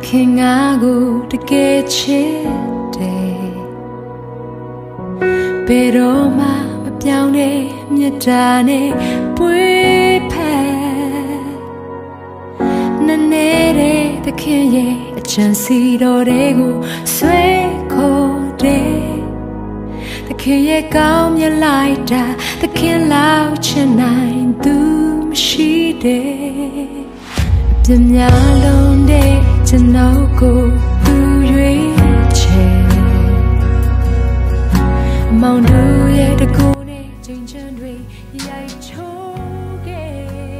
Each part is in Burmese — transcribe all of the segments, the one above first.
ခင်ငါကိုတကယ်ချစ်တယ်ဘယ်တော့မှမပြောင်းတဲ့မြတ်တာနဲ့ပွေးဖက်နည်းနည်းတဲ့သခင်ရဲ့အချမ်းစီတော်တွေကိုဆွဲခေါ်တယ်သခင်ရဲ့ကောင်းမြတ်လိုက်တာသခင်လောက်ချင်နိုင်သူမရှိတယ်ပြင်းများလုံးတဲ့ကျွန်တော်ကိုသူရွေးချယ်မောင်တို့ရဲ့တကူနဲ့ချိန်ချမ်းတွေရိုက်ချိုးခဲ့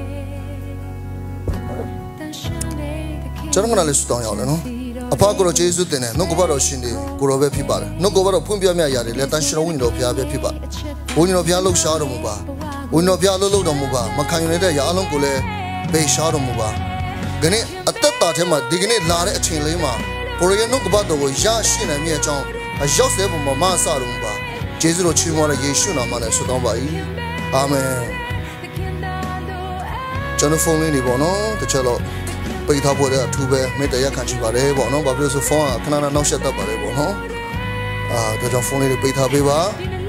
ကျွန်တော်ကလည်းစတောင်းရောက်တယ်နော်အဖကိုတော့ယေရှုတင်တယ်နှုတ်ကပတော်ရှင်ဒီကိုရောပဲဖြစ်ပါတယ်နှုတ်ကပတော်ဖွင့်ပြမြရတယ်လက်တန်ရှင်တော်ဝိညာဉ်တော်ဘုရားပဲဖြစ်ပါဝိညာဉ်တော်ဘုရားလှုပ်ရှားတော်မူပါဝိညာဉ်တော်ဘုရားလှုပ်တော်မူပါမခံယူတဲ့ရာအလုံးကိုလည်းဘေရှားတော်မူပါခဏအသက်တာထဲမှာဒီကနေ့လာတဲ့အချိန်လေးမှာကိုရရဲ့နှုတ်ကပတော်ကိုရရှိနိုင်မြဲအကြောင်းအရောက်တဲ့ပုံမှာမဆတော်မူပါယေရှုတော်ချီးမွမ်းတဲ့ယေရှုနာမနဲ့ဆုတောင်းပါ၏အာမင်ကျွန်တော်ဖုန်းလေးနေပေါ့နော်တချို့တော့ပိတ်ထားဖို့တဲ့အထူးပဲမေတ္တာရက်ခံချင်ပါတယ်ပေါ့နော်ဘာဖြစ်လို့ဆိုဖုန်းကခဏနောက်ဆက်တတ်ပါတယ်ပေါ့နော်ဒါကြောင့်ဖုန်းလေးပိတ်ထားပေးပါ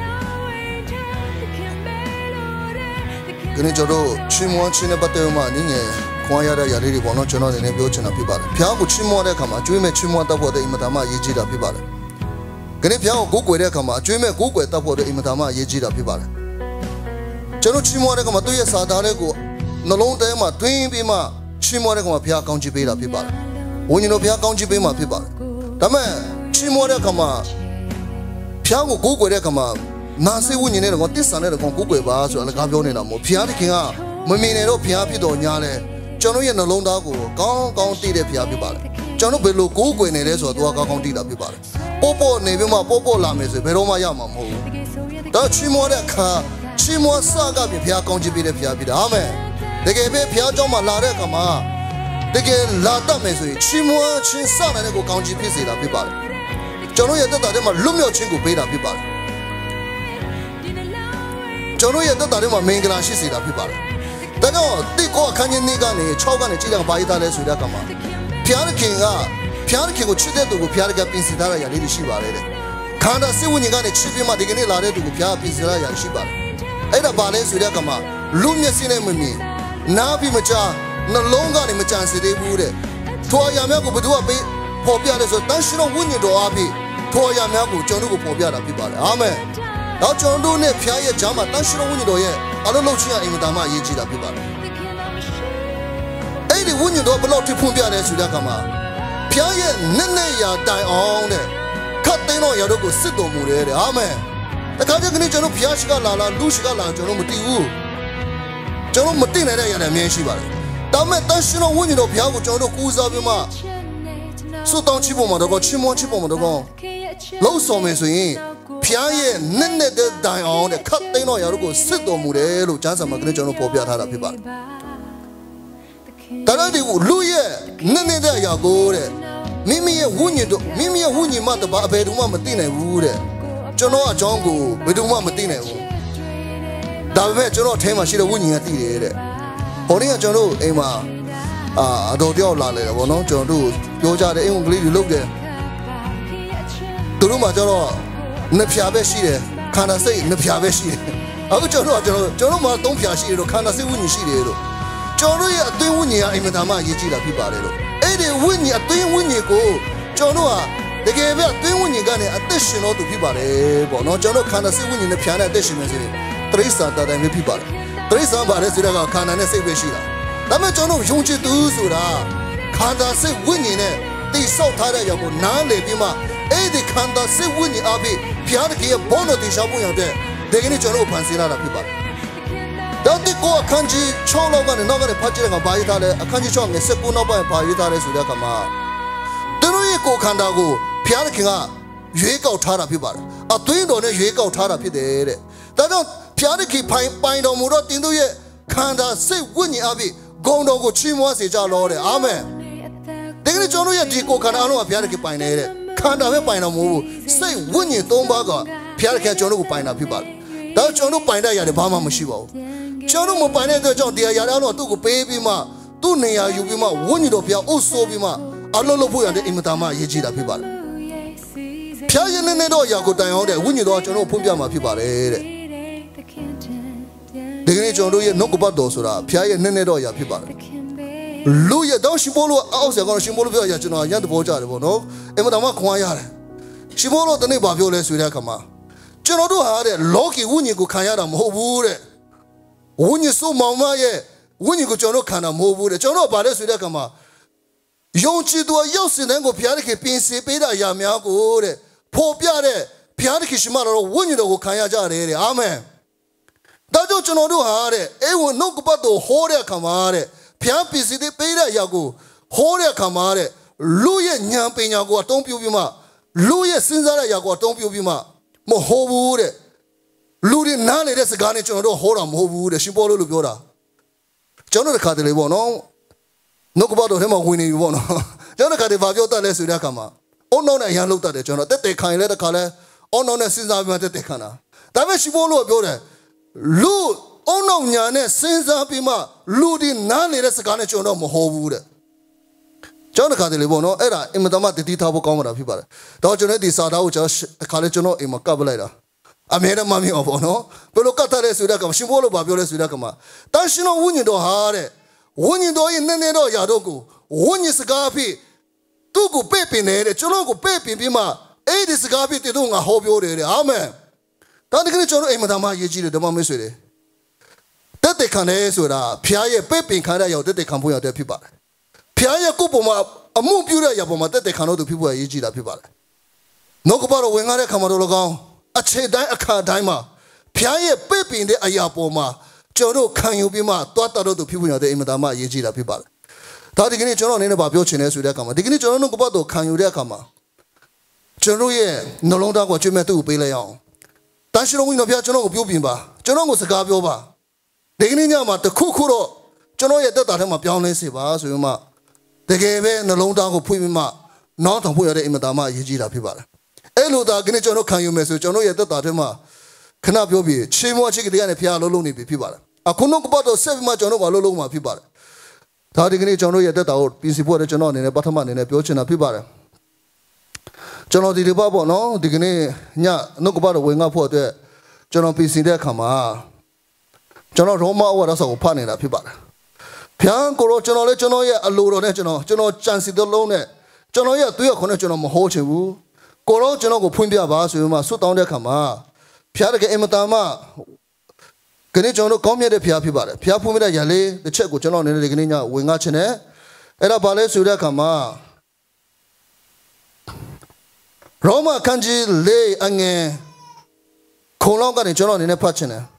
ဒီနေ့ကျွန်တော်ချီးမွမ်းခြင်းနဲ့ပတ်သက်မှနည်းငယ်ခွန်ရတဲ့ຢာလေးတွေပေါ့နော်ကျွန်တော်အနေနဲ့ပြောချင်တာဖြစ်ပါတယ်ဖျားကိုချီးမွမ်းတဲ့အခါမှာအကျွေးမဲ့ချီးမွမ်းတတ်ဖို့တဲ့အင်မတန်မှအရေးကြီးတာဖြစ်ပါတယ်ဒီနေ့ဖျားကိုကိုးကွယ်တဲ့အခါမှာအကျွေးမဲ့ကိုးကွယ်တတ်ဖို့တဲ့အင်မတန်မှအရေးကြီးတာဖြစ်ပါတယ်ကျွန်တော်ချီးမွမ်းတဲ့အခါမှာသူ့ရဲ့စာသားလေးကိုနှလုံးထဲမှာတွင်းပြီးမှချီးမွမ်းတဲ့အခါမှာဖျားကောင်းချီးပေးတာဖြစ်ပါတယ်ဝိညာဉ်တော်ဖျားကောင်းချီးပေးမှာဖြစ်ပါတယ်ဒါပေမဲ့ချီးမွမ်းတဲ့အခါမှာဖျားကိုကိုးကွယ်တဲ့အခါမှာနာစိဝိညာဉ်နဲ့တော့တစ္ဆာနဲ့တော့ကိုးကွယ်ပါဆိုတော့လည်းကားပြောနေတာမဟုတ်ဖျားသခင်ကမမြင်နေတော့ဖျားဖြစ်တော်ညာလဲကျွန်တော်ရဲ့နှလုံးသားကိုကောင်းကောင်းသိတဲ့ဖျားဖြစ်ပါတယ်ကျွန်တော်ဘယ်လိုကိုးကွယ်နေလဲဆိုတော့သူကကောင်းကောင်းသိတာဖြစ်ပါတယ်ပို့ပို့နေပြီးမှပို့ပို့လာမယ်ဆိုဘယ်တော့မှရမှာမဟုတ်ဘူးဒါချီးမွမ်းတဲ့အခါချီးမွမ်းစကားပြဖျားကောင်းချီးပေးတဲ့ဖျားဖြစ်တယ်အာမင်တကယ်ပဲဖျားเจ้าမှာလာတဲ့အခါမှာတကယ်လာတတ်မယ်ဆိုရင်ချီးမွမ်းခြင်းစတဲ့ကိုကောင်းချီးဖြစ်စေတာဖြစ်ပါတယ်ကျွန်တော်ရဲ့သက်တာထဲမှာလွတ်မြောက်ခြင်းကိုပေးတာဖြစ်ပါတယ်ကျွန်တော်ရဲ့သက်တာထဲမှာမင်္ဂလာရှိစေတာဖြစ်ပါတယ်ဒါကြောင့်တိကောအခန်းကြီး2ကနေ6ကနေကြည်ကြံပါရတာလဲဆိုတဲ့အခါမှာဖျားခင်ကိုချစ်တဲ့သူကိုဖျားကပြင်ဆင်ထားရလေးရှိပါတယ်တဲ့ခန္ဓာစိတ်ဝိညာဉ်ကနေချစ်ပြီးမှဒီကနေ့လာတဲ့သူကိုဖျားပြင်ဆင်ထားရရှိပါတယ်အဲ့ဒါပါလဲဆိုတဲ့အခါမှာလူမျက်စိနဲ့မမြင်နားပြီးမကြားနှလုံးကနေမကြံစေသေးဘူးတဲ့ထိုအရာများကိုဘယ်သူကပေးပေါ်ပြလဲဆိုတန်ရှင်တော်ဝိညာဉ်တော်အားဖြင့်ထိုအရာများကိုကျွန်တော်တို့ကိုပေါ်ပြတာဖြစ်ပါတယ်အာမင်တော့ကျွန်တော်တို့နဲ့ဖျားရဲ့ဂျာမှာတန်ရှင်တော်ဝိညာဉ်တော်ရဲ့အလုံးလုံးချင်းအင်မတန်မှအရေးကြီးတာဖြစ်ပါတယ်အဲ့ဒီဝိညာဉ်တော်ဘလို့ထိဖွင့်ပြတယ်ဆိုတဲ့အခါမှာဖျားရဲ့နဲ့ရာတိုင်အောင်တဲ့ခတ်သိမ်းတော်ရာတို့ကိုစစ်တော်မူတယ်တဲ့အာမင်တခါကျကနေကျွန်တော်ဖျားရှိကလာလူရှိကလာကျွန်တော်မသိဘူးကျွန်တော်မသိနိုင်တဲ့ရာလည်းအများကြီးရှိပါတယ်ဒါမဲ့တန်ရှင်တော်ဝိညာဉ်တော်ဘုရားကိုကျွန်တော်တို့ကူးစားပြီးမှစွတ်တောင်းချဖို့မှာတော့ချီးမွမ်းချဖို့မှာတော့လှုပ်ဆောင်မယ်ဆိုရင်ဘုရားရဲ့နဲ့တဲ့တိုင်အောင်တဲ့ခတ်သိမ်းတော်ရာတို့ကိုစစ်တော်မူတယ်လို့ကျမ်းစာမှာကျွန်တော်ပေါ်ပြထားတာဖြစ်ပါတယ်ဒါတော့ဒီလူရဲ့နဲ့တဲ့အရာကိုတဲ့မိမိရဲ့ဝိညာဉ်တို့မိမိရဲ့ဝိညာဉ်မှတပါအဘယ်သူမှမသိနိုင်ဘူးတဲ့ကျွန်တော်အကြောင်းကိုဘယ်သူမှမသိနိုင်ဘူးဒါပေမဲ့ကျွန်တော်အထဲမှာရှိတဲ့ဝိညာဉ်ကသိတယ်တဲ့ဟိုနေ့ကကျွန်တော်တို့အိမ်မှာအတော်တယောက်လာလေတယ်ဗောနော်ကျွန်တော်တို့ပြောကြတယ်အင်္ဂလိပ်လိုလုပ်တယ်သူတို့မှကျတော့နှစ်ဖြာပဲရှိတယ်ခန္ဓာစိတ်နှစ်ဖြာပဲရှိတယ်အခုကျွန်တော်မှသုံးဖြာရှိတယ်လို့ခန္ဓာစိတ်ဝိညာဉ်ရှိတယ်လို့ကျွန်တော်ရဲ့အသွင်ဝိညာဉ်ကအင်မတန်မှအရေးကြီးတာဖြစ်ပါတယ်လို့အဲ့ဒီဝိညာဉ်အသွင်ဝိညာဉ်ကိုကျွန်တော်ကတကယ်ပဲအသွင်ဝိညာဉ်ကနေအသက်ရှင်တော်သူဖြစ်ပါတယ်ဗောနော်ကျွန်တော်ခန္ဓာစိတ်ဝိညာဉ်နဲ့ဖြာနဲ့အသက်ရှင်နေစေတရိစ္ဆာန်တတိုင်းပဲဖြစ်ပါတယ်တရိစ္ဆာန်ပါလဲဆိုတော့ခန္ဓာနဲ့စိတ်ပဲရှိတာဒါပေမဲ့ကျွန်တော်ယုံကြည်သူဆိုတာခန္ဓာစိတ်ဝိညာဉ်နဲ့တိဆောက်ထားတဲ့ရောက်ကိုနားလည်ပြီးမှအဲ့ဒီခန္ဓာစိတ်ဝိညာဉ်အပြင်ဘုရားတကယ်ဘောလို့တိဆောက်ဖို့ရတဲ့ဒီကနေ့ကျွန်တော်ဖန်ဆင်းလာတာဖြစ်ပါတယ်ဒါတိကိုအခန်းကြီး6လောက်ကနေနောက်ကနေဖတ်ကြည့်တဲ့အခါဘာရေးထားလဲအခန်းကြီး6ငယ်19နောက်ပိုင်းဘာရေးထားလဲဆိုတဲ့အခါမှာသူတို့ရဲ့ကိုယ်ခန္ဓာကိုဘုရားသခင်ကရွေးကောက်ထားတာဖြစ်ပါတယ်အသွင်းတော်နဲ့ရွေးကောက်ထားတာဖြစ်တယ်တဲ့ဒါကြောင့်ဘုရားသခင်ပိုင်တော်မူတော့တင်တို့ရဲ့ခန္ဓာစိတ်ဝိညာဉ်အပြင်ဂုဏ်တော်ကိုချီးမွမ်းစေကြလောတဲ့အာမင်ဒီကနေ့ကျွန်တော်ရဲ့ဒီကိုယ်ခန္ဓာအလုံးကဘုရားသခင်ပိုင်နေတဲ့ခန္ဓာပဲပိုင်တော်မူစိတ်ဝိညာဉ်၃ပါးကဘုရားသခင်ကျွန်တော်ကိုပိုင်တာဖြစ်ပါတယ်ဒါကျွန်တော်ပိုင်တဲ့ຢာတွေဘာမှမရှိပါဘူးကျွန်တော်မပိုင်တဲ့အတွက်ကြောင့်တရားရအောင်တော့သူ့ကိုပေးပြီးမှသူ့နေရာယူပြီးမှဝိညာဉ်တော်ဘုရားအုပ်ဆိုးပြီးမှအလုံးလို့ဖို့ရတဲ့အင်မတန်မှရေးကြည့်တာဖြစ်ပါတယ်ဖျားရင်နဲ့တော့ရာကိုတိုင်အောင်တဲ့ဝိညာဉ်တော်ကျွန်တော်ဖွင့်ပြမှာဖြစ်ပါတယ်တဲ့ဒီကနေ့ကျွန်တော်တို့ရဲ့နှုတ်ကပတ်တော်ဆိုတာဖျားရဲ့နဲ့တော့ရာဖြစ်ပါတယ်လူရဲ့တော့ရှင်ဘောလို့အောက်ဆက်ကတော့ရှင်ဘောလို့ပြောရကျွန်တော်ရန်တဘောကြတယ်ပေါ့နော်အင်မတန်မှခွန်အားရတယ်ရှင်ဘောလို့တနေ့ဘာပြောလဲဆိုတဲ့အခါမှာကျွန်တော်တို့ဟာတဲ့လောကီဝိညာဉ်ကိုခံရတာမဟုတ်ဘူးတဲ့ဝိညာဉ်ဆိုးမောင်မရဲ့ဝိညာဉ်ကိုကျွန်တော်ခံတာမဟုတ်ဘူးတဲ့ကျွန်တော်ဘာလဲဆိုတဲ့အခါမှာယုံကြည်သူရောက်စင်တဲ့ကိုဘုရားသခင်ပြင်ဆင်ပေးတာအရာများကိုတဲ့ဖော်ပြတဲ့ဘုရားသခင်ရှင်မတော်ဝိညာဉ်တော်ကိုခံရကြတယ်တဲ့အာမင်ဒါကြောင့်ကျွန်တော်တို့ဟာတဲ့အေဝံနှုတ်ကပတ်တော်ဟောတဲ့အခါမှာတဲ့ဘုရားပြင်ဆင်ပေးတဲ့အရာကိုဟောတဲ့အခါမှာတဲ့လူရဲ့ဉာဏ်ပညာကိုအသုံးပြုပြီးမှလူရဲ့စဉ်းစားတဲ့အရာကိုအသုံးပြုပြီးမှမဟုတ်ဘူးတဲ့လူတွေနားနေတဲ့စကားနဲ့ကျွန်တော်တို့ဟောတာမဟုတ်ဘူးတဲ့ရှင်ပေါလုလို့ပြောတာကျွန်တော်တို့ခါတလေပေါ့နော်နှုတ်ကပတ်တော်ထဲမှာဝင်နေပြီပေါ့နော်ကျွန်တော်ခါတလေဘာပြောတတ်လဲဆိုတဲ့အခါမှာအုံနောက်နဲ့အရန်လောက်တတ်တယ်ကျွန်တော်တက်ခံရလဲတခါလဲအုံနောက်နဲ့စဉ်းစားပြီးမှတက်ခံတာဒါပေမဲ့ရှင်ပေါလုကပြောတယ်လူအုံနောက်ညာနဲ့စဉ်းစားပြီးမှလူတွေနားနေတဲ့စကားနဲ့ကျွန်တော်မဟောဘူးတဲ့ကျွန်တော်ခါတလေပေါ့နော်အဲ့ဒါအင်မတန်မှတတိထားဖို့ကောင်းတာဖြစ်ပါတယ်တော့ကျွန်တော်ဒီစာသားကိုကျွန်တော်အခါလဲကျွန်တော်အိမ်မှာကပ်ပလိုက်တာအမေရမမီအောင်ပေါ့နော်ဘယ်လိုကတ်ထားလဲဆိုတဲ့ကောင်ရှင်ဘောလို့ဘာပြောလဲဆိုတဲ့ကောင်မှာတန်ရှင်တော်ဝိညာဉ်တော်ဟာတဲ့ဝိညာဉ်တော်ရဲ့နည်းနည်းတော့ຢာတော့ကိုဝိညာဉ်စကားဖြစ်သူ့ကိုပဲ့ပင်တယ်ကျွန်တော်ကိုပဲ့ပင်ပြီးမှအဲ့ဒီစကားဖြစ်တဲ့တော့ငါဟောပြောတယ်အာမင်ဒါတကယ်ကျွန်တော်အိမ်မှာမှရေးကြည့်တယ်ဓမ္မမင်းဆွေတယ်တက်တဲ့ခံတယ်ဆိုတာဖျားရဲ့ပဲ့ပင်ခံရရောက်တက်တဲ့ခံဖို့ရတဲ့ဖြစ်ပါတယ်ဖျားရဲ့ကိုယ်ပေါ်မှာအမှုပြုတဲ့ရောက်ပေါ်မှာတက်တဲ့ခံတော့သူဖြစ်ဖို့ရေးကြည့်တာဖြစ်ပါတယ်နှုတ်ကပတ်တော်ဝင်ကားတဲ့ခံမှာတော့၎င်းအခြေတိုင်းအခါတိုင်းမှာဖျားရဲ့ပဲ့ပင်တဲ့အရာပေါ်မှာကျွန်တော်ခံယူပြီးမှတွားတတော့သူဖြစ်ဖို့ရတဲ့အင်မတန်မှရေးကြည့်တာဖြစ်ပါတယ်ဒါဒီကနေ့ကျွန်တော်အနေနဲ့ဗာပြောချင်တယ်ဆိုတဲ့အခါမှာဒီကနေ့ကျွန်တော်တို့ကပတ်တော်ခံယူတဲ့အခါမှာကျွန်တော်ရဲ့နှလုံးသားကိုကျွေးမဲ့သူ့ကိုပေးလိုက်အောင်တန်ရှင်တော်ဝိညာဉ်ဘုရားကျွန်တော်ကိုပြောပြင်ပါကျွန်တော်ကိုစကားပြောပါဒီကနေ့ညမှာတခုခုတော့ကျွန်တော်ရဲ့တက်တာထဲမှာပြောင်းလဲစေပါဆိုရင်မှတကယ်ပဲနှလုံးသားကိုဖွင့်ပြီးမှနောက်ထောင်ဖို့ရတဲ့အင်မတန်မှရေးကြည့်တာဖြစ်ပါတယ်အဲ့လိုသာဒီနေ့ကျွန်တော်ခံယူမယ်ဆိုကျွန်တော်ရဲ့တက်တာထဲမှာခဏပြောပြီးချေးမွားချစ်ကလေးနဲ့ဖျားလုံးလုံးနေပြီဖြစ်ပါတယ်အခုနှုတ်ကပတ်တော်ဆက်ပြီးမှကျွန်တော်ကလုံးလုံးမှာဖြစ်ပါတယ်ဒါဒီကနေ့ကျွန်တော်ရဲ့တက်တာကိုပြင်ဆင်ဖို့ရကျွန်တော်အနေနဲ့ပထမအနေနဲ့ပြောချင်တာဖြစ်ပါတယ်ကျွန်တော်ဒီတစ်ပတ်ပေါ့နော်ဒီကနေ့ညနှုတ်ကပတ်တော်ဝင်ငါဖို့အတွက်ကျွန်တော်ပြင်ဆင်တဲ့အခါမှာကျွန်တော်ရောမဩဝါဒစာကိုဖတ်နေတာဖြစ်ပါတယ်ဖျားကိုတော့ကျွန်တော်လည်းကျွန်တော်ရဲ့အလိုတော်နဲ့ကျွန်တော်ကြံစီတဲ့လုံးနဲ့ကျွန်တော်ရဲ့သွေးရခွန်းနဲ့ကျွန်တော်မဟောချင်ဘူးကိုတော့ကျွန်တော်ကိုဖွင့်ပြပါဆိုပြီးမှဆွတ်တောင်းတဲ့အခါမှာဖျားတကယ်အင်မတန်မှခဏကျွန်တော်ကောင်းမြတ်တဲ့ဖျားဖြစ်ပါတယ်ဖျားဖွင့်ပြတဲ့ရလေးတစ်ချက်ကိုကျွန်တော်အနေနဲ့ဒီကနေ့ညဝင်ငါချင်တယ်အဲ့ဒါဘာလဲဆိုတဲ့အခါမှာရောမခန်းကြီးလေးအငယ်ခုံလောက်ကနေကျွန်တော်အနေနဲ့ဖတ်ချင်တယ်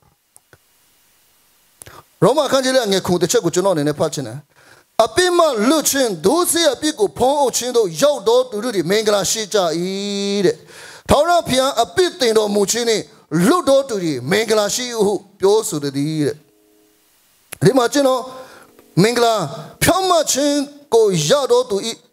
ရောမခန်းကြီးလေးအငယ်ခုံတစ်ချက်ကိုကျွန်တော်အနေနဲ့ဖတ်ချင်တယ်အပိမလွတ်ချင်းဒုစရအပိကိုဖုံးအုပ်ချင်းတို့ရောက်တော့သူတို့ဒီမင်္ဂလာရှိကြ၏တဲ့ထောင်ရဖျားအပိတင်တော်မူခြင်းနဲ့လွတ်တော်သူဒီမင်္ဂလာရှိဟုပြောဆိုသည်တဲ့ဒီမှာကျွန်တော်မင်္ဂလာဖြောင်းမခြင်းကိုရောက်တော့သူဤ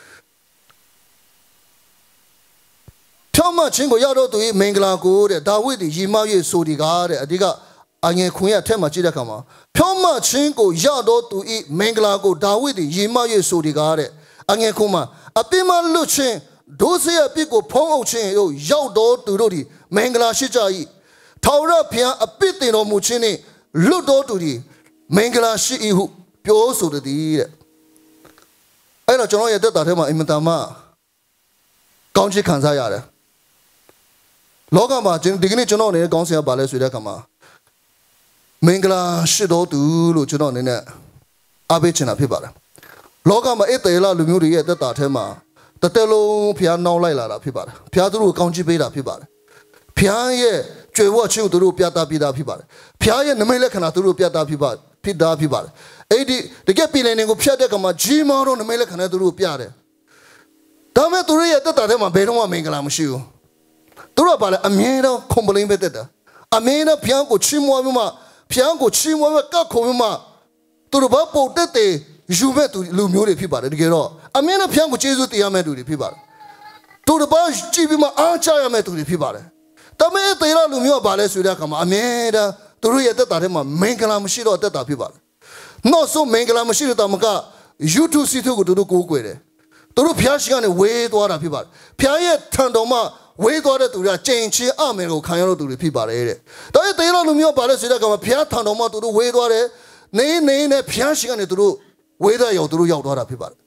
ဖြောင်းမခြင်းကိုရောက်တော့သူဤမင်္ဂလာကိုတဲ့ဒါဝိဒ်ဒီရီမောက်၍ဆိုဒီကားတဲ့အဓိကအငယ်ခွင်ရထဲမှာကြည့်တဲ့အခါမှာဖြောင်းမခြင်းကိုရတော့သူဤမင်္ဂလာကိုဒါဝိဒ်သည်ရေမောက်၍ဆိုဒီကားတဲ့အငယ်ခွင်မှာအပိမလွတ်ခြင်းဒုစရအပိကိုဖုံးအုပ်ခြင်းတို့ရောက်တော့သူတို့သည်မင်္ဂလာရှိကြ၏ထာဝရဘုရားအပိတင်တော်မူခြင်းနှင့်လွတ်တော်သူသည်မင်္ဂလာရှိ၏ဟုပြောဆိုသည်တဲ့အဲ့တော့ကျွန်တော်ရဲ့တက်တာထဲမှာအင်မတန်မှကောင်းချီးခံစားရတယ်လောကမှာဒီကနေ့ကျွန်တော်အနေနဲ့ကောင်းစရာပါလဲဆိုတဲ့အခါမှာမင်္ဂလာရှိတော်သူလို့ကျွန်တော်အနေနဲ့အားပေးချင်တာဖြစ်ပါတယ်လောကမှာအတေလလူမျိုးတွေရဲ့တက်တာထဲမှာတတဲလုံးဖျားနှောင်းလိုက်လာတာဖြစ်ပါတယ်ဖျားသူတို့ကောင်းချီးပေးတာဖြစ်ပါတယ်ဖျားရဲ့ကြွယ်ဝခြင်းကိုသူတို့ပြသပြတာဖြစ်ပါတယ်ဖျားရဲ့နမိတ်လက္ခဏာသူတို့ပြသဖြစ်တာဖြစ်ပါတယ်အဲ့ဒီတကယ်ပြည်နယ်ကိုဖျက်တဲ့ကမှာဂျီမောတို့နမိတ်လက္ခဏာသူတို့ပြတယ်ဒါမဲ့သူတို့ရဲ့တက်တာထဲမှာဘယ်တော့မှမင်္ဂလာမရှိဘူးသူတို့ကပါလေအမြဲတမ်းကွန်ပလိန်ပဲတက်တာအမြဲတမ်းဖျားကိုချီးမွမ်းပြီးမှဖျားကိုချီးမွမ်းပြီးကတ်ခုံပြီးမှသူတို့ဘာပုတ်တက်တဲ့ယူမဲ့သူလူမျိုးတွေဖြစ်ပါတယ်တကယ်တော့အမြဲတမ်းဖျားကိုကျေးဇူးတရားမဲ့သူတွေဖြစ်ပါတယ်သူတို့ဘာကြည့်ပြီးမှအားချရမဲ့သူတွေဖြစ်ပါတယ်ဒါမဲ့တေရလူမျိုးကပါလဲဆိုတဲ့အခါမှာအမြဲတမ်းသူတို့ရဲ့တက်တာထဲမှာမင်္ဂလာမရှိတော့တက်တာဖြစ်ပါတယ်နောက်ဆုံးမင်္ဂလာမရှိတော့မက YouTube စီထုကိုသူတို့ကိုးကွယ်တယ်သူတို့ဖျားရှိကနေဝေးသွားတာဖြစ်ပါတယ်ဖျားရဲ့ထံတော်မှာဝေးသွားတဲ့သူတွေကကြင်ချင်းအမယ်ကိုခံရလို့သူတွေဖြစ်ပါတယ်တဲ့ဒါပေမဲ့တေလောလူမျိုးပါလဲဆိုတဲ့ကောင်ဖျားထံတော်မှာသူတို့ဝေးသွားတယ်နေနဲ့ဖျားရှိကနေသူတို့ဝေးတဲ့ရောက်သူတို့ရောက်သွားတာဖြစ်ပါတယ်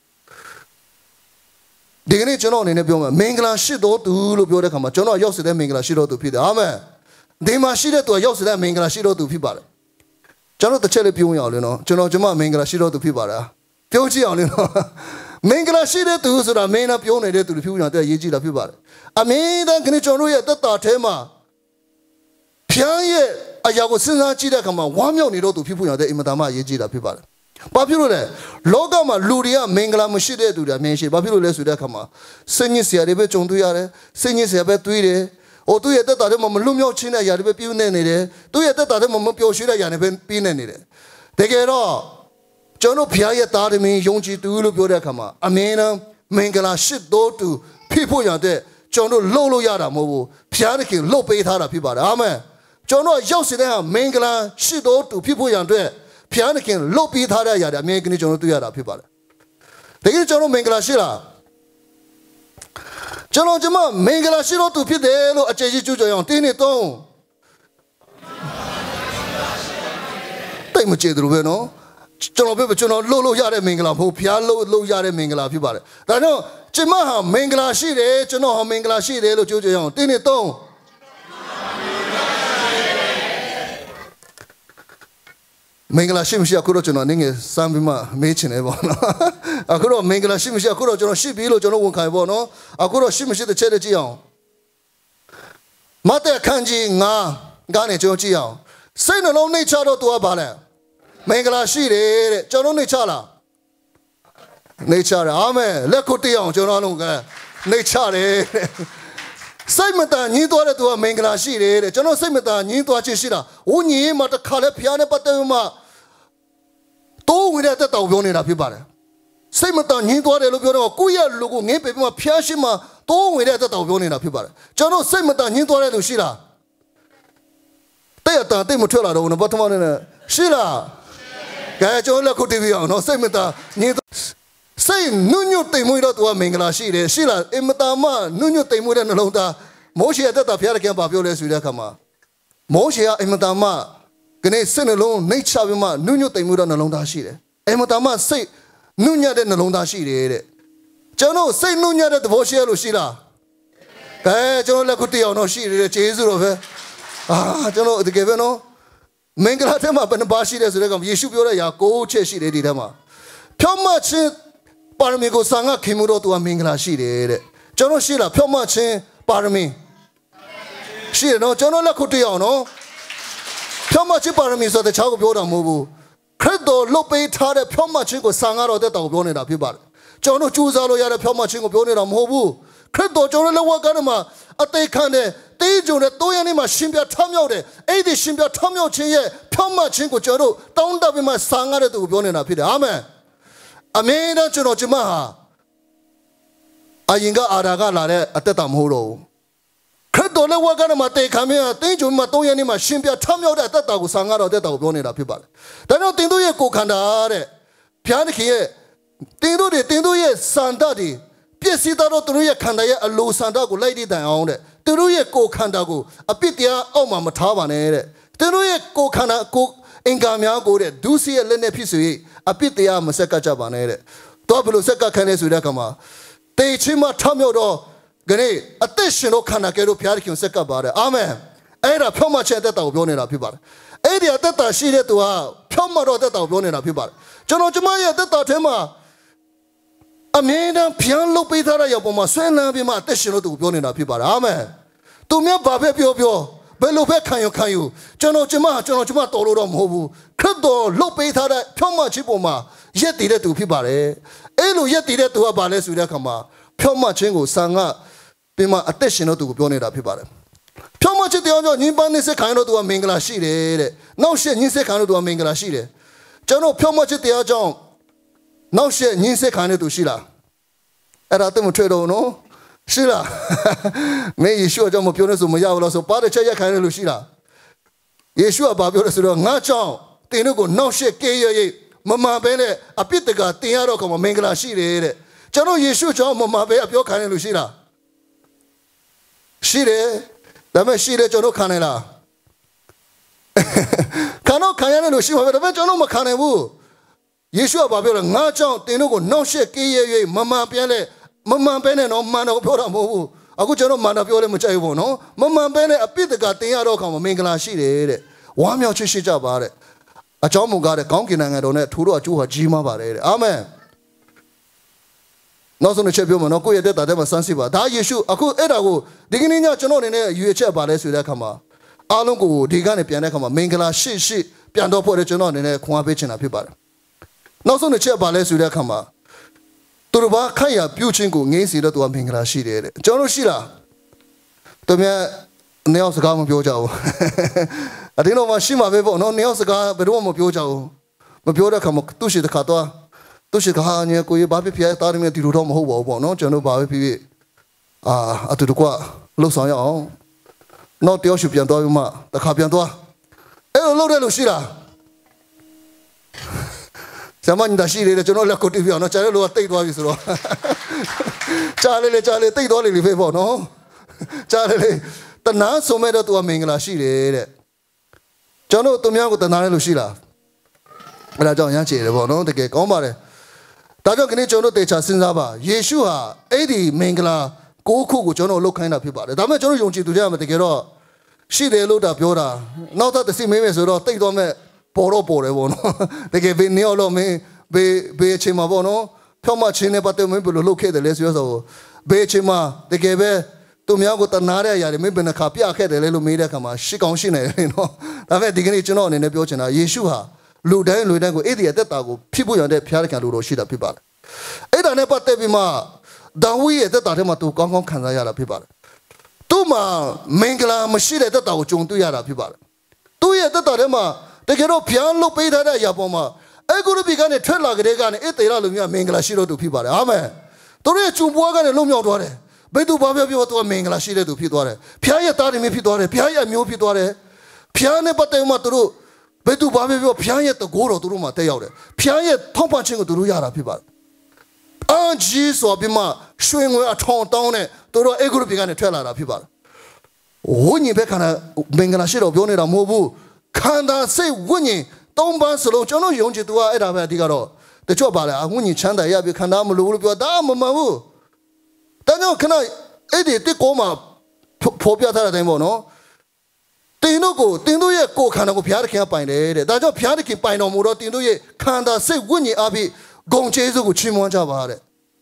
ဒီကနေ့ကျွန်တော်အနေနဲ့ပြောမှာမင်္ဂလာရှိတော်သူလို့ပြောတဲ့ခါမှာကျွန်တော်ရောက်စေတဲ့မင်္ဂလာရှိတော်သူဖြစ်တယ်အာမင်ဒီမှာရှိတဲ့သူရောက်စေတဲ့မင်္ဂလာရှိတော်သူဖြစ်ပါတယ်ကျွန်တော်တစ်ချက်လေးပြောရအောင်လေနော်ကျွန်တော်မင်္ဂလာရှိတော်သူဖြစ်ပါလားပြောကြည့်အောင်လေနော်မင်္ဂလာရှိတဲ့သူဆိုတာမင်းနဲ့ပြောနေတဲ့သူတွေဖြစ်နေတာရေးကြည့်တာဖြစ်ပါတယ်အမင်းတန်ခဏကျွန်တော်ရဲ့သက်တာထဲမှာဖျားရဲ့အရာကိုစဉ်းစားကြည့်တဲ့အခါမှာဝမ်းမြောက်နေတော့သူဖြစ်ဖို့ရတဲ့အင်မတန်မှရေးကြည့်တာဖြစ်ပါတယ်ဘာဖြစ်လို့လဲလောကမှာလူတွေကမင်္ဂလာမရှိတဲ့သူတွေအမြင်ရှိဘာဖြစ်လို့လဲဆိုတဲ့အခါမှာစိတ်ညစ်စရာတွေပဲကြုံတွေ့ရတယ်စိတ်ညစ်စရာပဲတွေးတယ်သူရဲ့သက်တာထဲမှာမလွတ်မြောက်ခြင်းတဲ့အရာတွေပဲပြုနေနေတယ်သူရဲ့သက်တာထဲမှာမပျော်ရွှင်တဲ့အရာတွေပဲပြီးနေတယ်တကယ်တော့ကျွန်တော်ဖျားရဲ့သားသမီးယုံကြည်သူလို့ပြောတဲ့အခါမှာအမင်းနဲ့မင်္ဂလာရှိတော်သူဖြစ်ဖို့ရတဲ့ကျွန်တော်လှုပ်လို့ရတာမဟုတ်ဘူးဖျားတခင်လှုပ်ပေးထားတာဖြစ်ပါတယ်အာမင်ကျွန်တော်ရောက်စီတဲ့ဟာမင်္ဂလာရှိတော်သူဖြစ်ဖို့ရတဲ့ဖျားတခင်လှုပ်ပေးထားတဲ့အရာတွေအမြဲတမ်းကျွန်တော်တွေ့ရတာဖြစ်ပါတယ်တကယ်ကျွန်တော်မင်္ဂလာရှိလားကျွန်တော်မင်္ဂလာရှိတော်သူဖြစ်တယ်လို့အကျေကြီးကြွကြအောင်တင်းနေတော့တိတ်မကျေသူပဲနော်ကျွန်တော်လှုပ်လို့ရတဲ့မင်္ဂလာမဟုတ်ဖျားလှုပ်ရတဲ့မင်္ဂလာဖြစ်ပါတယ်ဒါကြောင့်ကျွန်မဟာမင်္ဂလာရှိတယ်ကျွန်တော်ဟာမင်္ဂလာရှိတယ်လို့ကြွကြအောင်တင်းနေတော့မင်္ဂလာရှိမရှိအခုတော့ကျွန်တော်နေငယ်စမ်းပြီးမှမေးချင်တယ်ပေါ့နော်အခုတော့မင်္ဂလာရှိမရှိအခုတော့ကျွန်တော်ရှိပြီလို့ကျွန်တော်ဝန်ခံပေါ့နော်အခုတော့ရှိမရှိတစ်ချက်တည်းကြည့်အောင်မဿဲခန်းကြီး9ကနေကျွန်တော်ကြည့်အောင်စိတ်နှလုံးနှိတ်ချတော့သူကဘာလဲမင်္ဂလာရှိတယ်တဲ့ကျွန်တော်နှိတ်ချလားနှိတ်ချတယ်အာမင်လက်ခုတ်တရားအောင်ကျွန်တော်လုံးကနှိတ်ချတယ်တဲ့စိတ်မတန်ညင်းသွားတဲ့သူကမင်္ဂလာရှိတယ်တဲ့ကျွန်တော်စိတ်မတန်ညင်းသွားခြင်းရှိတာဝိညာဉ်မှာတစ်ခါလဲဖျားနဲ့ပတ်သက်မှတိုးဝင်တဲ့တက်တော်ပြောနေတာဖြစ်ပါတယ်စိတ်မတန်ညင်းသွားတယ်လို့ပြောတော့ကိုယ့်ရဲ့လူကိုငင်းပေပြီးမှဖျားရှိမှတိုးဝင်တဲ့တက်တော်ပြောနေတာဖြစ်ပါတယ်ကျွန်တော်စိတ်မတန်ညင်းသွားတဲ့သူရှိလားတဲ့အတန်တိတ်မထွက်လာတော့ဘူးဘာထမနဲ့ရှိလားကဲကျွန်တော်လက်ခုတ်တီးပြအောင်နော်စိတ်မတန်ညင်းစိတ်နုညွတ်တိမ်မွေးတော့သူကမင်္ဂလာရှိတယ်ရှိလားအင်မတာမနုညွတ်တိမ်မွေးတဲ့နှလုံးသားမောရှေတက်တာဖျားတခင်ပါပြောလဲဆိုတဲ့အခါမှာမောရှေကအင်မတာမကနေစိတ်နှလုံးနှိတ်ချပြီးမှနုညွတ်တိမ်မွေးတဲ့နှလုံးသားရှိတယ်အင်မတာမစိတ်နုညံ့တဲ့နှလုံးသားရှိတယ်တဲ့ကျွန်တော်စိတ်နုညံ့တဲ့သဘောရှိရလို့ရှိလားကဲကျွန်တော်လက်ခုတ်တရားတော့ရှိတယ်ကျေးဇူးတော်ပဲကျွန်တော်တကယ်ပဲနော်မင်္ဂလာထဲမှာဘယ်နှပါရှိတယ်ဆိုတဲ့ကောင်ယေရှုပြောတဲ့အရာ9ချက်ရှိတယ်ဒီထဲမှာဖြောင့်မတ်ခြင်းပါရမီကိုစာငါခင်မှုတော့သူကမင်္ဂလာရှိတယ်တဲ့ကျွန်တော်ရှိလားဖြောင့်မတ်ခြင်းပါရမီရှိတယ်နော်ကျွန်တော်လက်ခုတ်တရားအောင်နော်ဖြောင့်မတ်ခြင်းပါရမီဆိုတဲ့ချောက်ကိုပြောတာမဟုတ်ဘူးခရစ်တော်လုတ်ပေးထားတဲ့ဖြောင့်မတ်ခြင်းကိုစာငါတော်တဲ့တောင်ပြောနေတာဖြစ်ပါတယ်ကျွန်တော်ကြိုးစားလို့ရတဲ့ဖြောင့်မတ်ခြင်းကိုပြောနေတာမဟုတ်ဘူးခရစ်တော်ကျွန်တော်လက်ဝါးကမှာအသေးခံတဲ့တေးကြုံတဲ့တိုးရနေမှာရှင်ပြထမြောက်တယ်အဲ့ဒီရှင်ပြထမြောက်ခြင်းရဲ့ဖြောင့်မတ်ခြင်းကိုကျွန်တော်တောင်းတပြီးမှစာငါတဲ့သူကိုပြောနေတာဖြစ်တယ်အာမင်အမင်းတို့ကျွန်တော်ဟာအရင်ကအာရာကလာတဲ့အသက်တာမဟုတ်တော့ဘူးခရစ်တော်လက်ဝါးကမှာတေခံမြတင်းကြုံမှာ3ရက်နေ့မှာရှင်ပြထမြောက်တဲ့အသက်တာကိုစာငါတော်အသက်တာကိုပြောနေတာဖြစ်ပါတယ်ဒါကြောင့်တင်တို့ရဲ့ကိုခန္ဓာတဲ့ဘုရားသခင်ရဲ့တင်တို့ရဲ့စန္ဒတွေပြည့်စည်တော်သူတို့ရဲ့ခန္ဓာရဲ့အလိုစန္ဒကိုလိုက်တည်တိုင်အောင်တဲ့သူတို့ရဲ့ကိုခန္ဓာကိုအပြစ်တရားအောက်မှာမထားပါနဲ့တဲ့သူတို့ရဲ့ကိုခန္ဓာကိုအင်္ဂါများကိုတဲ့ဒုစရိုက်လက်နဲ့ဖြစ်စေအပြစ်တရားမဆက်ကကြပါနဲ့တဲ့တော့ဘယ်လိုဆက်ကခံလဲဆိုတဲ့အခါမှာတေချင်းမထမြောက်တော့ခဏအသက်ရှင်တော့ခန္ဓာကဲတော့ဘုရားခင်ဆက်ကပါတယ်အာမင်အဲ့ဒါဖြောင့်မခြင်းအသက်တာကိုပြောနေတာဖြစ်ပါတယ်အဲ့ဒီအသက်တာရှိတဲ့သူဟာဖြောင့်မတော့အသက်တာကိုပြောနေတာဖြစ်ပါတယ်ကျွန်တော်ကျမရဲ့အသက်တာထဲမှာအမြဲတမ်းဖျန်းလုပ်ပေးထားတဲ့ရောက်ပေါ်မှာဆွဲလန်းပြီးမှအသက်ရှင်လို့သူပြောနေတာဖြစ်ပါတယ်အာမင်သူများဘာပဲပြောဘယ်လိုပဲခံယူကျွန်တော်ကျမတော်လို့တော့မဟုတ်ဘူးခရစ်တော်လှုပ်ပေးထားတဲ့ဖြောင့်မခြင်းပေါ်မှာရက်တည်တဲ့သူဖြစ်ပါတယ်အဲ့လိုရက်တည်တဲ့သူကဘာလဲဆိုတဲ့အခါမှာဖြောင့်မခြင်းကိုစာငါပြီးမှအသက်ရှင်လို့သူကိုပြောနေတာဖြစ်ပါတယ်ဖြောင့်မခြင်းတရားကြောင့်ညီပန်းနေစခံလို့သူကမင်္ဂလာရှိတယ်တဲ့နောက်ရှေ့ညီစခံလို့သူကမင်္ဂလာရှိတယ်ကျွန်တော်ဖြောင့်မခြင်းတရားကြောင့်နောက်ရှေ့ညီစခံလို့သူရှိလားအဲ့ဒါတော့မထွေတော့နော်ရှိလားမင်းယေရှုကြောင့်မပြောနေဆိုမရဘူးလားဆိုပါတဲ့ချက်ရက်ခိုင်းတယ်လို့ရှိလားယေရှုကဘာပြောလဲဆိုတော့ငါကြောင့်တင်တို့ကိုနောက်ရှေ့ကဲရမမှန်ပဲနဲ့အပြစ်တကတင်ရတော့ကောင်မင်္ဂလာရှိတယ်တဲ့ကျွန်တော်ယေရှုကြောင့်မပဲပြောခံရလို့ရှိလားရှိတယ်ဒါပေမဲ့ရှိတယ်ကျွန်တော်ခံနေလားခံတော့ခံရတယ်လို့ရှိပါပဲဒါပေမဲ့ကျွန်တော်မခံနိုင်ဘူးယေရှုကဘာပြောလဲငါကြောင့်တင်တို့ကိုနှောက်ရှက်ကြေးရဲ၍မမှန်ပြန်လဲမမှန်ပဲနဲ့တော့မှန်တော့ပြောတာမဟုတ်ဘူးအခုကျွန်တော်မှန်တော့ပြောလဲမကြိုက်ဘူးပေါ့နော်မမှန်ပဲနဲ့အပြစ်တကတင်ရတော့ခါမှာမင်္ဂလာရှိတယ်တဲ့ဝမ်းမြောက်ချစ်ရှိကြပါတဲ့အကြောင်းမူကားတဲ့ကောင်းကင်နိုင်ငံတော်နဲ့ထိုးတော့အကျိုးဟာကြီးမားပါတယ်တဲ့အာမင်နောက်ဆုံးတစ်ချက်ပြောမှာနော်ကိုယ့်ရဲ့တက်တာတဲ့မှာစမ်းစစ်ပါဒါယေရှုအခုအဲ့ဒါကိုဒီကနေ့ညကျွန်တော်အနေနဲ့ရွေချက်ပါလဲဆိုတဲ့အခါမှာအားလုံးကိုဒီကနေပြန်တဲ့အခါမှာမင်္ဂလာရှိပြန်တော့ဖို့ကျွန်တော်အနေနဲ့ခွန်အားပေးချင်တာဖြစ်ပါတယ်နောက်ဆုံးတစ်ချက်ပါလဲဆိုတဲ့အခါမှာသူတို့ဘာခိုင်ရပြုတ်ချင်းကိုငေးစီတော့သူကမင်္ဂလာရှိတယ်တဲ့ကျွန်တော်ရှိလားသူများနေအောင်စကားမပြောကြဘူးအတင်းတော့မရှိမှာပဲပေါ့နော်နေအောင်စကားဘယ်တော့မှမပြောကြဘူးမပြောတဲ့အခါမှာသူရှိတဲ့ခါတော့သူရှိကဟာညကိုရဘာဖြစ်ဖြစ်တားတယ်ဒီလိုတော့မဟုတ်ပါဘူးပေါ့နော်ကျွန်တော်ဘာပဲဖြစ်ဖြစ်အတူတကွလှုပ်ဆောင်ရအောင်နောက်တယောက်ရှိပြန်သွားပြီးမှတစ်ခါပြန်သွားအဲ့လိုလုပ်တယ်လို့ရှိလားဆရာမညီတာရှိတယ်ကျွန်တော်လက်ကိုတီးပြအောင်နော်ကြားရလို့တိတ်သွားပြီဆိုတော့ကြားလေတိတ်သွားလေဖေးပေါ့နော်ကြားလေတနာဆိုမဲ့တော့သူကမင်္ဂလာရှိတယ်တဲ့ကျွန်တော်သူများကိုတနာတယ်လို့ရှိလားအဲ့ဒါကြောင့်ရမ်းချေတယ်ပေါ့နော်တကယ်ကောင်းပါတယ်ဒါကြောင့်ခဏကျွန်တော်တေချာစဉ်းစားပါယေရှုဟာအဲ့ဒီမင်္ဂလာကိုခုကိုကျွန်တော်လှုပ်ခိုင်းတာဖြစ်ပါတယ်ဒါပေမဲ့ကျွန်တော်ယုံကြည်သူတွေကမှတကယ်တော့ရှိတယ်လို့တာပြောတာနောက်ထပ်တစ်စီမင်းမယ်ဆိုတော့တိတ်သွားမဲ့ပေါ်တယ်ပေါ့နော်တကယ်ဘယ်နေအောင်လို့မင်းဘေးချင်းမှာပေါ့နော်ဖြောင်းမချင်းနဲ့ပတ်သက်မင်းဘယ်လိုလုပ်ခဲ့တယ်လဲဆိုတော့ဘေးချင်းမှာတကယ်ပဲသူများကိုတနာတဲ့အရာတွေမင်းဘယ်နှခါပြခဲ့တယ်လဲလို့မေးတဲ့အခါမှာရှိကောင်းရှိနေတယ်နော်ဒါပေမဲ့ဒီကနေ့ကျွန်တော်အနေနဲ့ပြောချင်တာယေရှုဟာလူတိုင်းကိုအဲ့ဒီအသက်တာကိုဖြစ်ဖို့ရတဲ့ဖျားတဲ့ကံလူတော်ရှိတာဖြစ်ပါတယ်အဲ့ဒါနဲ့ပတ်သက်ပြီးမှဒါဝိရဲ့သက်တာထဲမှာသူကောင်းကောင်းခံစားရတာဖြစ်ပါတယ်သူ့မှာမင်္ဂလာမရှိတဲ့သက်တာကိုကြုံတွေ့ရတာဖြစ်ပါတယ်သူ့ရဲ့သက်တာထဲမှာတကယ်တော့ဖျားလုတ်ပေးထားတဲ့အရာပေါ်မှာအဲ့ကုရပိကနေထွက်လာကြတဲ့ကနေအဲ့တေရလူမျိုးမင်္ဂလာရှိတော့သူဖြစ်ပါတယ်အာမင်သူတို့ရဲ့ဂျုံပွားကနေလုံမြောက်သွားတယ်ဘယ်သူဘာပြောသူကမင်္ဂလာရှိတဲ့သူဖြစ်သွားတယ်ဖျားရဲ့သားတွေမျိုးဖြစ်သွားတယ်ဖျားရဲ့အမျိုးဖြစ်သွားတယ်ဖျားနဲ့ပတ်သက်မှသူတို့ဘယ်သူဘာပြောဖျားရဲ့တကိုးတော်သူတို့မှာတက်ရောက်တယ်ဖျားရဲ့ထောက်ပံ့ခြင်းကိုသူတို့ရတာဖြစ်ပါတယ်အန်ဂျီဆိုပြီးမှရွှေငွေအထောင်တောင်းနဲ့သူတို့အဲ့ကုရပိကနေထွက်လာတာဖြစ်ပါတယ်ဝိညာဉ်ဘက်ခန္ဓာမင်္ဂလာရှိတော့ပြောနေတာမဟုတ်ဘူးခန္ဓာစိတ်ဝိညာဉ်သုံးပါးစလုံးကျွန်တော်ယုံကြည်သူကအဲ့ဒါပဲအဓိကတော့တချို့ပါလေဝိညာဉ်ချမ်းသာရပြီခန္ဓာမလိုဘူးလို့ပြောတာမမှန်ဘူးတကယ်ခဏအဲ့ဒီတစ်ကိုမှဖော်ပြထားတဲ့အတိုင်းပေါ့နော်တင်တို့ရဲ့ကိုယ်ခန္ဓာကိုဘုရားသခင်ကပိုင်တယ်တဲ့ဒါကြောင့်ဘုရားသခင်ပိုင်တော်မူတော့တင်တို့ရဲ့ခန္ဓာစိတ်ဝိညာဉ်အဖြစ်ဂုဏ်ကျေးဇူးကိုချီးမွမ်းကြပါတဲ့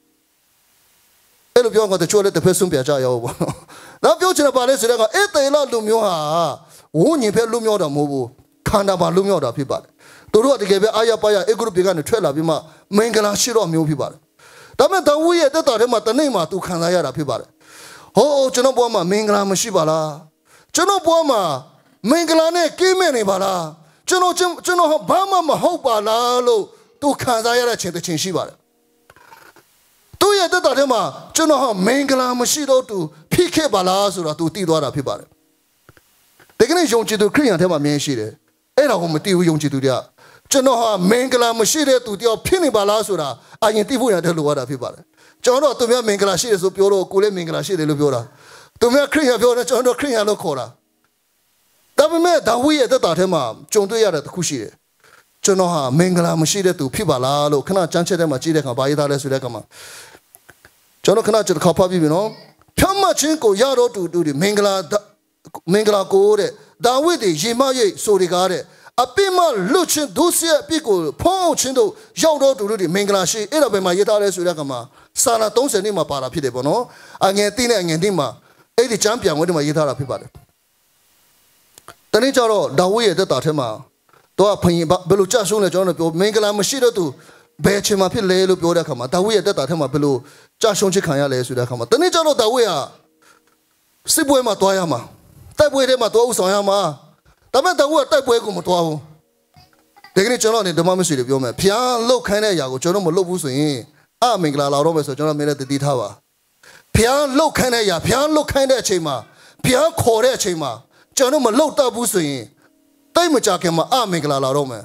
အဲ့လိုပြောတော့တချို့လည်းတစ်ဖက်ဆုံးပြကြရအောင်ပေါ့နော်ပြောချင်တာပါလဲဆိုတော့အဲ့တေလလူမျိုးဟာဝိညာဉ်ဖက်လူမျိုးတော်မဟုတ်ဘူးခန္ဓာပါလူမျိုးတော်ဖြစ်ပါတယ်သူတို့ကတကယ်ပဲအာရပါရအေဂရုပြေကနေထွက်လာပြီးမှမင်္ဂလာရှိတော်မျိုးဖြစ်ပါတယ်ဒါပေမဲ့ဒါဝိရဲ့တက်တာထဲမှာတနေ့မှသူခံစားရတာဖြစ်ပါတယ်ဟောကျွန်တော်ဘဝမှာမင်္ဂလာမရှိပါလားကျွန်တော်ဘဝမှာမင်္ဂလာနဲ့ကင်းမဲ့နေပါလားကျွန်တော်ဘာမှမဟုတ်ပါလားလို့သူခံစားရတဲ့ခြင်းတစ်ခြင်းရှိပါတယ်သူရဲ့တက်တာထဲမှာကျွန်တော်ဟာမင်္ဂလာမရှိတော့သူဖိခဲ့ပါလားဆိုတော့သူတည်သွားတာဖြစ်ပါတယ်ဒီကနေ့ယုံကြည်သူခရိယန်ထဲမှာမြင်ရှိတယ်အဲ့ဒါကိုမတည်ဘူးယုံကြည်သူတွေကကျွန်တော်ဟာမင်္ဂလာမရှိတဲ့သူတယောက်ဖြစ်နေပါလားဆိုတာအရင်သိဖို့ရတယ်လို့ပြောတာဖြစ်ပါတယ်ကျွန်တော်တို့သူများမင်္ဂလာရှိတယ်ဆိုပြောတော့ကိုယ်လည်းမင်္ဂလာရှိတယ်လို့ပြောတာသူများခရိယန်ပြောတယ်ကျွန်တော်တို့ခရိယန်လို့ခေါ်တာဒါပေမဲ့ဒါဝိရဲ့သက်တာထဲမှာကြုံတွေ့ရတဲ့တစ်ခုရှိတယ်ကျွန်တော်ဟာမင်္ဂလာမရှိတဲ့သူဖြစ်ပါလားလို့ခဏကြမ်းချက်ထဲမှာကြည့်တဲ့အခါဘာရေးသားလဲဆိုတဲ့အခါမှာကျွန်တော်ခဏချက်တစ်ခါဖတ်ပြီးပြီနော်ဖြမ်းမချင်းကိုရတော့တူဒီမင်္ဂလာကိုတဲ့ဒါဝိတွေရေမရိတ်ဆိုတွေကားတဲ့အပိမလွတ်ချင်းဒုစရအပိကိုဖုံးချင်းတို့ရောက်တော့တူဒီမင်္ဂလာရှိအဲ့ဒါပဲမှာရေးသားလဲဆိုတဲ့အခါမှာစာနာ30နှစ်မှာပါတာဖြစ်တယ်ပေါ့နော်အငယ်တိနဲ့အငယ်တိမှာအဲ့ဒီချမ်းပြန်ဝင်ဒီမှာရေးထားတာဖြစ်ပါတယ်တနေ့ကျတော့ဒါဝိရဲ့တက်တာထဲမှာတော့ဖရင်ဘယ်လိုကြဆုံးလဲကျွန်တော်တို့ပြောမင်္ဂလာမရှိတော့သူဘယ်ချိန်မှဖြစ်လဲလို့ပြောတဲ့အခါမှာဒါဝိရဲ့တက်တာထဲမှာဘယ်လိုကြဆုံးချခံရလဲဆိုတဲ့အခါမှာတနေ့ကျတော့ဒါဝိကစစ်ပွဲမှာတွားရမှာတိုက်ပွဲထဲမှာတွားဥဆောင်ရမှာဒါပေမဲ့ဒါဝိကတိုက်ပွဲကိုမတွားဘူးဒီကနေ့ကျွန်တော်အနေနဲ့ဓမ္မမရှိလို့ပြောမယ်ဖျားလုတ်ခိုင်းတဲ့အရာကိုကျွန်တော်မလုတ်ဘူးဆိုရင်အမင်္ဂလာလာတော့မယ်ဆိုကျွန်တော်မြင်တဲ့တည်ထားပါဖျားလုတ်ခိုင်းတဲ့အရာဖျားလုတ်ခိုင်းတဲ့အချိန်မှာဖျားခေါ်တဲ့အချိန်မှာကျွန်တော်မလုတ်တတ်ဘူးဆိုရင်တိတ်မကြခင်မှာအမင်္ဂလာလာတော့မယ်ဖ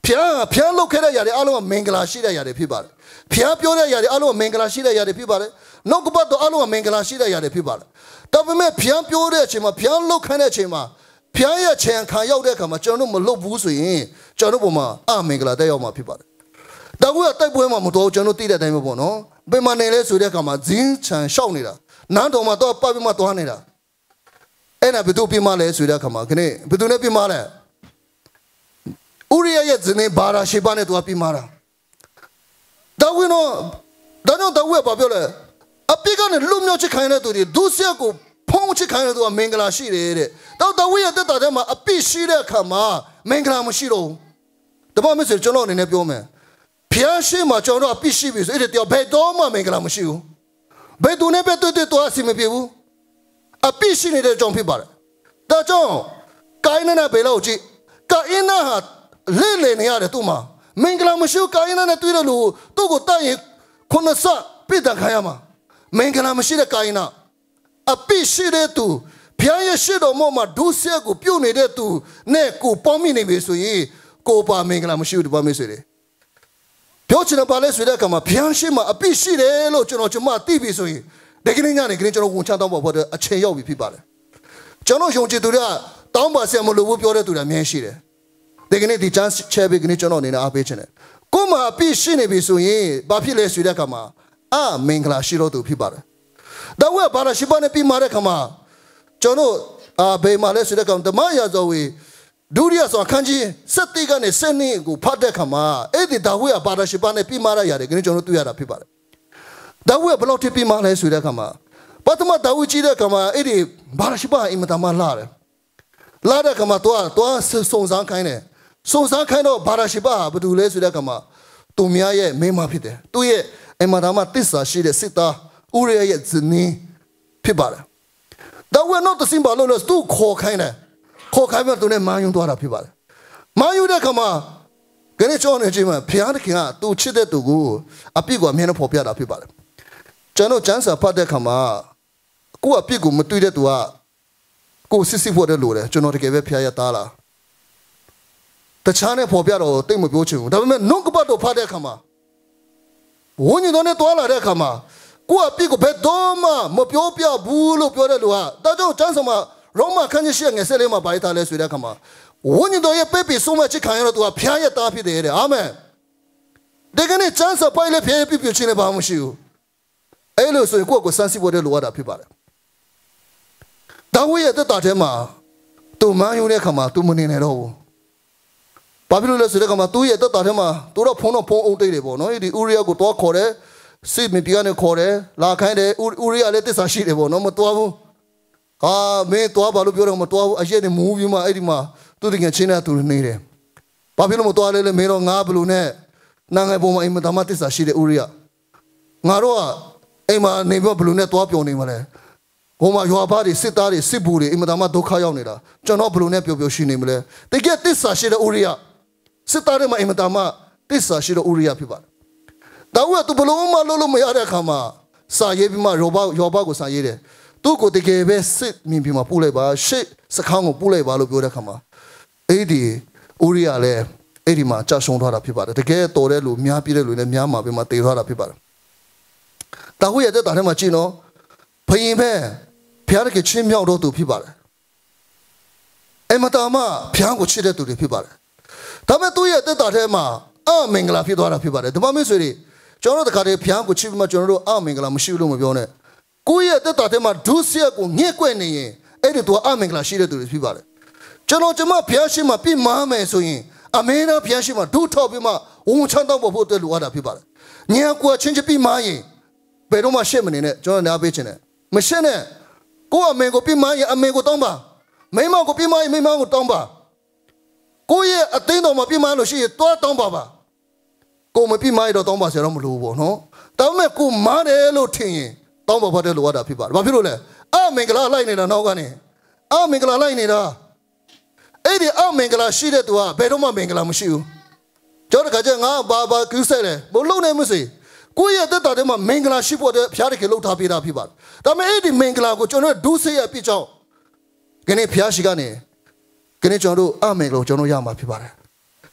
偏碌ခဲ့တဲ့ຢာတွေအားလုံးကမင်္ဂလာရှိတဲ့ຢာတွေဖြစ်ပါတယ်ဖျားပြောတဲ့ຢာတွေအားလုံးကမင်္ဂလာရှိတဲ့ຢာတွေဖြစ်ပါတယ်နှုတ်ကပတ်တော်အားလုံးကမင်္ဂလာရှိတဲ့ຢာတွေဖြစ်ပါတယ်ဒါပေမဲ့ဖျားပြောတဲ့အချိန်မှာဖျားလုတ်ခိုင်းတဲ့အချိန်မှာဖျားရဲ့ခြံခံရောက်တဲ့အခါမှာကျွန်တော်တို့မလုတ်ဘူးဆိုရင်ကျွန်တော်တို့ပုံမှာမင်္ဂလာတက်ရောက်မှာဖြစ်ပါတယ်ဒါကတိုက်ပွဲမှာမတော်ကျွန်တော်သိတဲ့အတိုင်းပဲပေါ့နော်ဘယ်မှာနေလဲဆိုတဲ့အခါမှာဇင်းခြံရှောက်နေတာနန်းတော်မှာတော့ပတ်ပြီးမှသွားနေတာအဲ့ဒါဘယ်သူပြင်မလဲဆိုတဲ့အခါမှာခဏဘယ်သူနဲ့ပြင်မလဲဥရိယရဲ့ဇနီးဘာရာရှိပါနဲ့သူကပြင်မတာဒါဝင်တော့ဒါကြောင့်ဒါဝဲဘာပြောလဲအပိကနေလူမျိုးချခိုင်းတဲ့သူတွေဒုစရိုက်ကိုဖုံးချခိုင်းတဲ့သူကမင်္ဂလာရှိတယ်တဲ့တော့ဒါဝဲရဲ့တက်တာထဲမှာအပိရှိတဲ့အခါမှာမင်္ဂလာမရှိတော့ဘူးဒါပေမဲ့ကျွန်တော်အနေနဲ့ပြောမယ်ဖျားရှိမှကျွန်တော်အပိရှိပြီဆိုအဲ့ဒါဘယ်တော့မှမင်္ဂလာမရှိဘူးဘယ်သူနဲ့ပဲတွေ့တော့အစီမပြေဘူးအပိရှိနေတဲ့ကြောင့်ဖြစ်ပါတယ်ဒါကြောင့်ကိုင်းနဲ့ဘယ်လောက်ကြည့်ကိုင်းနဲ့ဟာလဲလဲနေရတယ်သူ့မှာမင်္ဂလာမရှိဘူးကိုင်းနဲ့တွေ့တယ်လို့သူ့ကိုတတ်ရင်ခုနစပြစ်ဒဏ်ခံရမှာမင်္ဂလာမရှိတဲ့ကိုင်းနဲ့အပိရှိတဲ့သူဖျားရရှိတော်မှာဒုစရိုက်ကိုပြုတ်နေတဲ့သူနဲ့ကိုပေါင်းမိနေပြီဆိုရင်ကိုပါမင်္ဂလာမရှိဘူးဒီပါမေးဆွေတယ်ပြောချင်တယ်ပါလဲဆိုတဲ့အခါမှာဖျားရှိမှအပိရှိတယ်လို့ကျွန်တော်သိပြီဆိုရင်ဒီကနေ့ညနေခင်းကျွန်တော်ဝန်ချတောင်းဖို့အချိန်ရောက်ပြီဖြစ်ပါတယ်ကျွန်တော်ယုံကြည်သူတွေကတောင်းပါဆရာမလို့ဘူးပြောတဲ့သူတွေအများရှိတယ်ဒီကနေ့ဒီ chance ချဲပြီးကနေ့ကျွန်တော်အနေနဲ့အားပေးချင်တယ်ကိုမှအပိရှိနေပြီဆိုရင်ဘာဖြစ်လဲဆိုတဲ့အခါမှာမင်္ဂလာရှိတော့သူဖြစ်ပါတယ်ဒါဝဲဘာလာရှိပါနဲ့ပြီးမှတဲ့အခါမှာကျွန်တော်ဘယ်မှာလဲဆိုတဲ့အခါဓမ္မရာဇဝေဒုတိယဆောင်ခန်းကြီး7ကနေ7ကိုဖတ်တဲ့အခါမှာအဲ့ဒီဒါဝဲဘာလာရှိပါနဲ့ပြီးမှရရတယ်ကနေ့ကျွန်တော်တွေ့ရတာဖြစ်ပါတယ်ဒါဝဲဘယ်လောက်ထိပြီးမှလဲဆိုတဲ့အခါမှာပထမဒါဝဲကြီးတဲ့အခါမှာအဲ့ဒီဘာလာရှိပါအင်မတန်မှလာတယ်လာတဲ့အခါမှာတော့စုံစမ်းခိုင်းတယ်စုံစမ်းခိုင်းတော့ဘာလာရှိပါဘာတူလဲဆိုတဲ့အခါမှာသူများရဲ့မိန်းမဖြစ်တယ်သူရဲ့အင်မတန်မှတစ္ဆာရှိတဲ့စစ်သားဥရိယရဲ့ဇနီးဖြစ်ပါတယ်ဒါဝဲတော့တစင်ပါလို့သူခေါ်ခိုင်းတယ်ခေါ်ခိုင်းမှသူနဲ့မာယုံသွားတာဖြစ်ပါတယ်မာယုံတဲ့အခါမှာခဏကျောင်းနေချိန်မှာဖျားတခင်ကသူချစ်တဲ့သူကိုအပြစ်ကိုအမြဲတမ်းဖော်ပြတာဖြစ်ပါတယ်ကျွန်တော်ကျန်းစာဖတ်တဲ့အခါမှာကိုယ့်အပြစ်ကိုမတွေ့တဲ့သူကကိုစစ်စစ်ဖို့တဲ့လို့တယ်ကျွန်တော်တကယ်ပဲဖျားရသားလားတခြားနဲ့ဖော်ပြတော့တိတ်မပြောချင်ဘူးဒါပေမဲ့နှုတ်ကပတ်တော်ဖတ်တဲ့အခါမှာဝိညာဉ်တော်နဲ့တွာလာတဲ့အခါမှာကိုယ့်အပြစ်ကိုဘယ်တော့မှမပြောပြဘူးလို့ပြောတဲ့လူကဒါကြောင့်ကျမ်းစာမှာရောမခန်းကြီးငယ်ဆက်လေးမှာပါထားလဲဆိုတဲ့အခါမှာဝိညာဉ်တော်ရဲ့ပဲ့ပြီးဆုံးမချစ်ခံရတော့သူကဖျားရသားဖြစ်တယ်တဲ့အာမင်ဒီကနေ့ကျမ်းစာပိုင်လဲဖျားရပြပြချင်းလည်းဘာမှမရှိဘူးအဲ့လိုဆိုရင်ကိုယ့်ကိုစမ်းစစ်ဖို့တဲ့လူရတာဖြစ်ပါတယ်ဒါဝိရဲ့တက်တာထဲမှာသူမန်းယူတဲ့အခါမှာသူမနေနိုင်တော့ဘူးဘာဖြစ်လို့လဲဆိုတဲ့အခါမှာသူ့ရဲ့တက်တာထဲမှာသူတော့ဖုံးအုပ်တိတ်တယ်ပေါ့နော်ဒီဥရိယကိုတော့ခေါ်တယ်စစ်မတီကနေခေါ်တယ်လာခိုင်းတယ်ဥရိယလည်းတစ္ဆာရှိတယ်ပေါ့နော်မတော်ဘူးမင်းတော်ဘာလို့ပြောတော့မတော်ဘူးအရက်နဲ့မူးပြီးမှအဲ့ဒီမှာသူတကယ်ချင်းနဲ့သူနေတယ်ဘာဖြစ်လို့မတော်လဲမင်းတော့ငါဘလို့နဲ့နာငယ်ပေါ်မှာအိမ်မသားမတစ္ဆာရှိတဲ့ဥရိယငါတို့ကအိမ်မှာနေပြီးဘလို့နဲ့တော်ပြောနေမှာလဲဟိုမှာရွာသားတွေစစ်သားတွေစစ်ဘူးတွေအိမ်မသားမဒုက္ခရောက်နေတာကျွန်တော်ဘလို့နဲ့ပျော်ပျော်ရှိနေမလဲတကယ်တစ္ဆာရှိတဲ့ဥရိယစစ်သားတွေမှာအိမ်မသားမတစ္ဆာရှိတဲ့ဥရိယဖြစ်ပါတယ်ဒါဝဲသူဘလို့မလို့မရတဲ့အခါမှာစာရေးပြီးမှရောဘကိုစာရေးတယ်သူ့ကိုတကယ်ပဲစစ်မြင်ပြီးမှပို့လိုက်ပါရှစ်စခန်းကိုပို့လိုက်ပါလို့ပြောတဲ့အခါမှာအဲ့ဒီဥရိယလည်းအဲ့ဒီမှာကြာရှုံးသွားတာဖြစ်ပါတယ်တကယ်တော်တဲ့လူများပြည့်တဲ့လူနဲ့များမှာပြီးမှတည်သွားတာဖြစ်ပါတယ်ဒါဝဲရဲ့တက်တာထဲမှာကြည့်နော်ဘယင်ပဲဖျားတကယ်ချင်းမြောက်တော့သူဖြစ်ပါတယ်အမတာမဖျားကိုချစ်တဲ့သူတွေဖြစ်ပါတယ်ဒါပေမဲ့သူ့ရဲ့တက်တာထဲမှာမင်္ဂလာဖြစ်သွားတာဖြစ်ပါတယ်ဒီမှာမင်းဆွေတွေကျွန်တော်တို့တခါတည်းဖျားကိုချစ်ပြီးမှကျွန်တော်တို့မင်္ဂလာမရှိဘူးလို့မပြောနဲ့ကိုယ့်ရဲ့တက်တာထဲမှာဒုစရိုက်ကိုငှက်ကွက်နေရင်အဲ့ဒီသူမင်္ဂလာရှိတဲ့သူတွေဖြစ်ပါတယ်ကျွန်တော်ဖျားရှိမှပြမမယ်ဆိုရင်အမေနာဖျားရှိမှဒုထောက်ပြီးမှဝန်ချမ်းတော့ဖို့အတွက်လိုအပ်တာဖြစ်ပါတယ်ညံကွာချင်းချပြီးမရင်ဘယ်တော့မှရှက်မနေနဲ့ကျွန်တော်နားပေးချင်တယ်မရှက်နဲ့ကိုယ့်အမေကိုပြမရင်အမေကိုတောင်းပါမိမကိုပြမရင်မိမကိုတောင်းပါကိုယ့်ရဲ့အသိတော်မှာပြမလို့ရှိရင်တောင်းပါကိုမပြမရတော့တောင်းပါဆရာတော့မလိုဘူးပေါ့နော်ဒါပေမဲ့ကိုမားတယ်လို့ထင်ရင်တောင်းပါဖို့တဲ့လိုအပ်တာဖြစ်ပါတယ်ဘာဖြစ်လို့လဲမင်္ဂလာလိုက်နေတာနောက်ကနေမင်္ဂလာလိုက်နေတာအဲ့ဒီမင်္ဂလာရှိတဲ့သူကဘယ်တော့မှမင်္ဂလာမရှိဘူးကျောင်းတခါကျငါဘာကူးဆက်တယ်ဘလို့နေမစေကိုယ့်ရဲ့တက်တာထဲမှာမင်္ဂလာရှိဖို့တဲ့ဖျားတကယ်လှုပ်ထားပေးတာဖြစ်ပါတယ်ဒါပေမဲ့အဲ့ဒီမင်္ဂလာကိုကျွန်တော်ဒုစရိုက်ပြစ်ကြောင်းခဏဖျားရှိကနေခဏကျွန်တော်တို့မင်္ဂလာကျွန်တော်ရမှာဖြစ်ပါတယ်